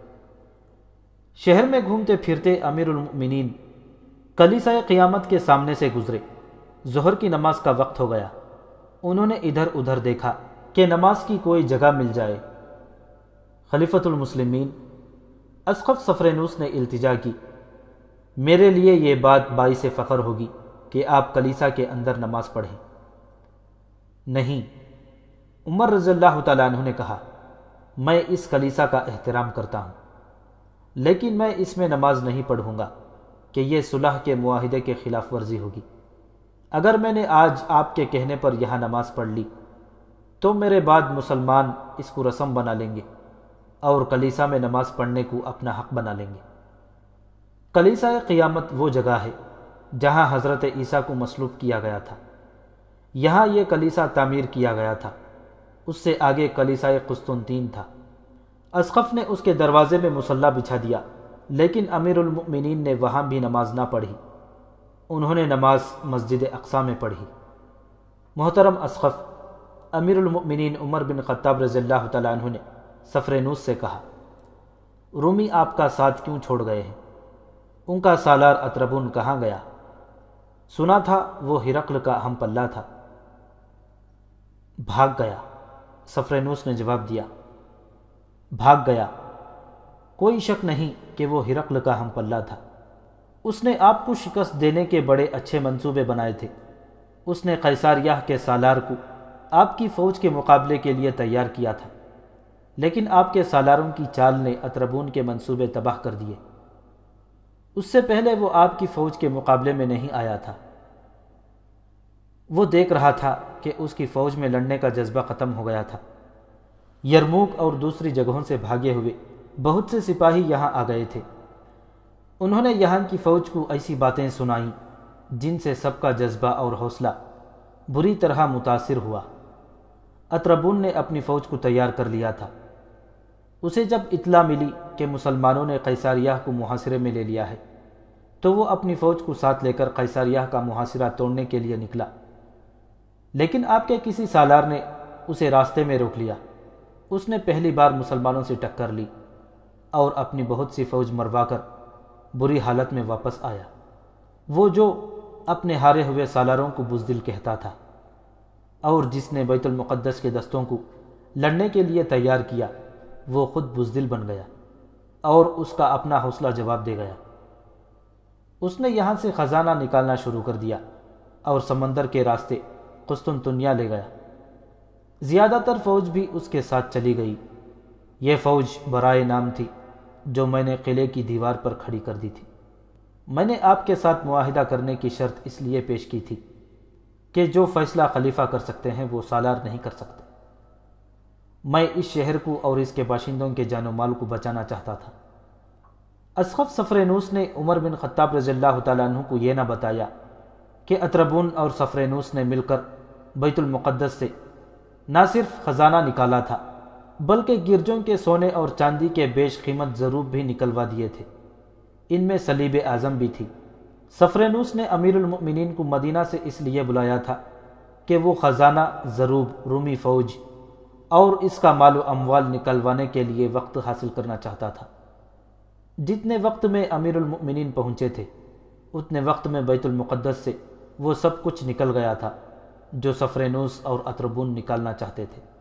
شہر میں گھومتے پھرتے امیر المؤمنین کلیسائے قیامت کے سامنے سے گزرے۔ ظہر کی نماز کا وقت ہو گیا۔ انہوں نے ادھر ادھر دیکھا کہ نماز کی کوئی جگہ مل جائے۔ خلیفۃ المسلمین اسقف سفرینوس نے التجا کی، میرے لیے یہ بات باعث فخر ہوگی کہ آپ کلیسا کے اندر نماز پڑھیں۔ نہیں، عمر رضی اللہ تعالیٰ عنہ نے کہا، میں اس کلیسا کا احترام کرتا ہوں، لیکن میں اس میں نماز نہیں پڑھوں گا کہ یہ صلح کے معاہدے کے خلاف ورزی ہوگی۔ اگر میں نے آج آپ کے کہنے پر یہاں نماز پڑھ لی تو میرے بعد مسلمان اس کو رسم بنا لیں گے اور کلیسا میں نماز پڑھنے کو اپنا حق بنا لیں گے۔ کلیسائے قیامت وہ جگہ ہے جہاں حضرت عیسیٰ کو مصلوب کیا گیا تھا۔ یہاں یہ کلیسا تعمیر کیا گیا تھا۔ اس سے آگے کلیسائے قسطنطین تھا۔ اسقف نے اس کے دروازے میں مصلی بچھا دیا، لیکن امیر المؤمنین نے وہاں بھی نماز نہ پڑھی۔ انہوں نے نماز مسجد اقصی میں پڑھی۔ محترم اسقف، امیر المؤمنین عمر بن خطاب رضی اللہ تعالیٰ عنہ نے سفر نوس سے کہا، رومی آپ کا ساتھ کیوں چھوڑ گئے ہیں؟ ان کا سالار اطربون کہاں گیا؟ سنا تھا وہ ہرقل کا ہم پلہ تھا۔ بھاگ گیا، سفر نوس نے جواب دیا۔ بھاگ گیا، کوئی شک نہیں کہ وہ ہرقل کا ہم پلہ تھا۔ اس نے آپ کو شکست دینے کے بڑے اچھے منصوبے بنائے تھے۔ اس نے قیصاریہ کے سالار کو آپ کی فوج کے مقابلے کے لیے تیار کیا تھا، لیکن آپ کے سالاروں کی چال نے اطربون کے منصوبے تباہ کر دیے۔ اس سے پہلے وہ آپ کی فوج کے مقابلے میں نہیں آیا تھا۔ وہ دیکھ رہا تھا کہ اس کی فوج میں لڑنے کا جذبہ ختم ہو گیا تھا۔ یرموک اور دوسری جگہوں سے بھاگے ہوئے بہت سے سپاہی یہاں آ گئے تھے۔ انہوں نے یہاں کی فوج کو ایسی باتیں سنائیں جن سے سب کا جذبہ اور حوصلہ بری طرح متاثر ہوا۔ اطربون نے اپنی فوج کو تیار کر لیا تھا۔ اسے جب اطلاع ملی کہ مسلمانوں نے قیصاریہ کو محاصرے میں لے لیا ہے تو وہ اپنی فوج کو ساتھ لے کر قیصاریہ کا محاصرہ توڑنے کے لیے نکلا، لیکن آپ کے کسی سالار نے اسے راستے میں روک لیا۔ اس نے پہلی بار مسلمانوں سے ٹکر لی اور اپنی بہت سی فوج مروا کر بری حالت میں واپس آیا۔ وہ جو اپنے ہارے ہوئے سالاروں کو بزدل کہتا تھا اور جس نے بیت المقدس کے دستوں کو لڑنے کے لیے تیار کیا، وہ خود بزدل بن گیا اور اس کا اپنا حوصلہ جواب دے گیا۔ اس نے یہاں سے خزانہ نکالنا شروع کر دیا اور سمندر کے راستے قسطنطنیہ لے گیا۔ زیادہ تر فوج بھی اس کے ساتھ چلی گئی۔ یہ فوج برائے نام تھی جو میں نے قلعے کی دیوار پر کھڑی کر دی تھی۔ میں نے آپ کے ساتھ معاہدہ کرنے کی شرط اس لیے پیش کی تھی کہ جو فیصلہ خلیفہ کر سکتے ہیں وہ سالار نہیں کر سکتے۔ میں اس شہر کو اور اس کے باشندوں کے جان و مال کو بچانا چاہتا تھا۔ اسقف سفرینوس نے عمر بن خطاب رضی اللہ تعالیٰ عنہ کو یہ نہ بتایا کہ اطربون اور سفرینوس نے مل کر بیت المقدس سے نہ صرف خزانہ نکالا تھا بلکہ گرجوں کے سونے اور چاندی کے بیش قیمت ضروب بھی نکلوا دیے تھے۔ ان میں صلیب اعظم بھی تھی۔ سفرینوس نے امیر المؤمنین کو مدینہ سے اس لیے بلایا تھا کہ وہ خزانہ ضروب رومی فوج اور اس کا مال و اموال نکلوانے کے لیے وقت حاصل کرنا چاہتا تھا۔ جتنے وقت میں امیر المؤمنین پہنچے تھے اتنے وقت میں بیت المقدس سے وہ سب کچھ نکل گیا تھا جو سفرینوس اور اطربون نکالنا چاہتے تھے۔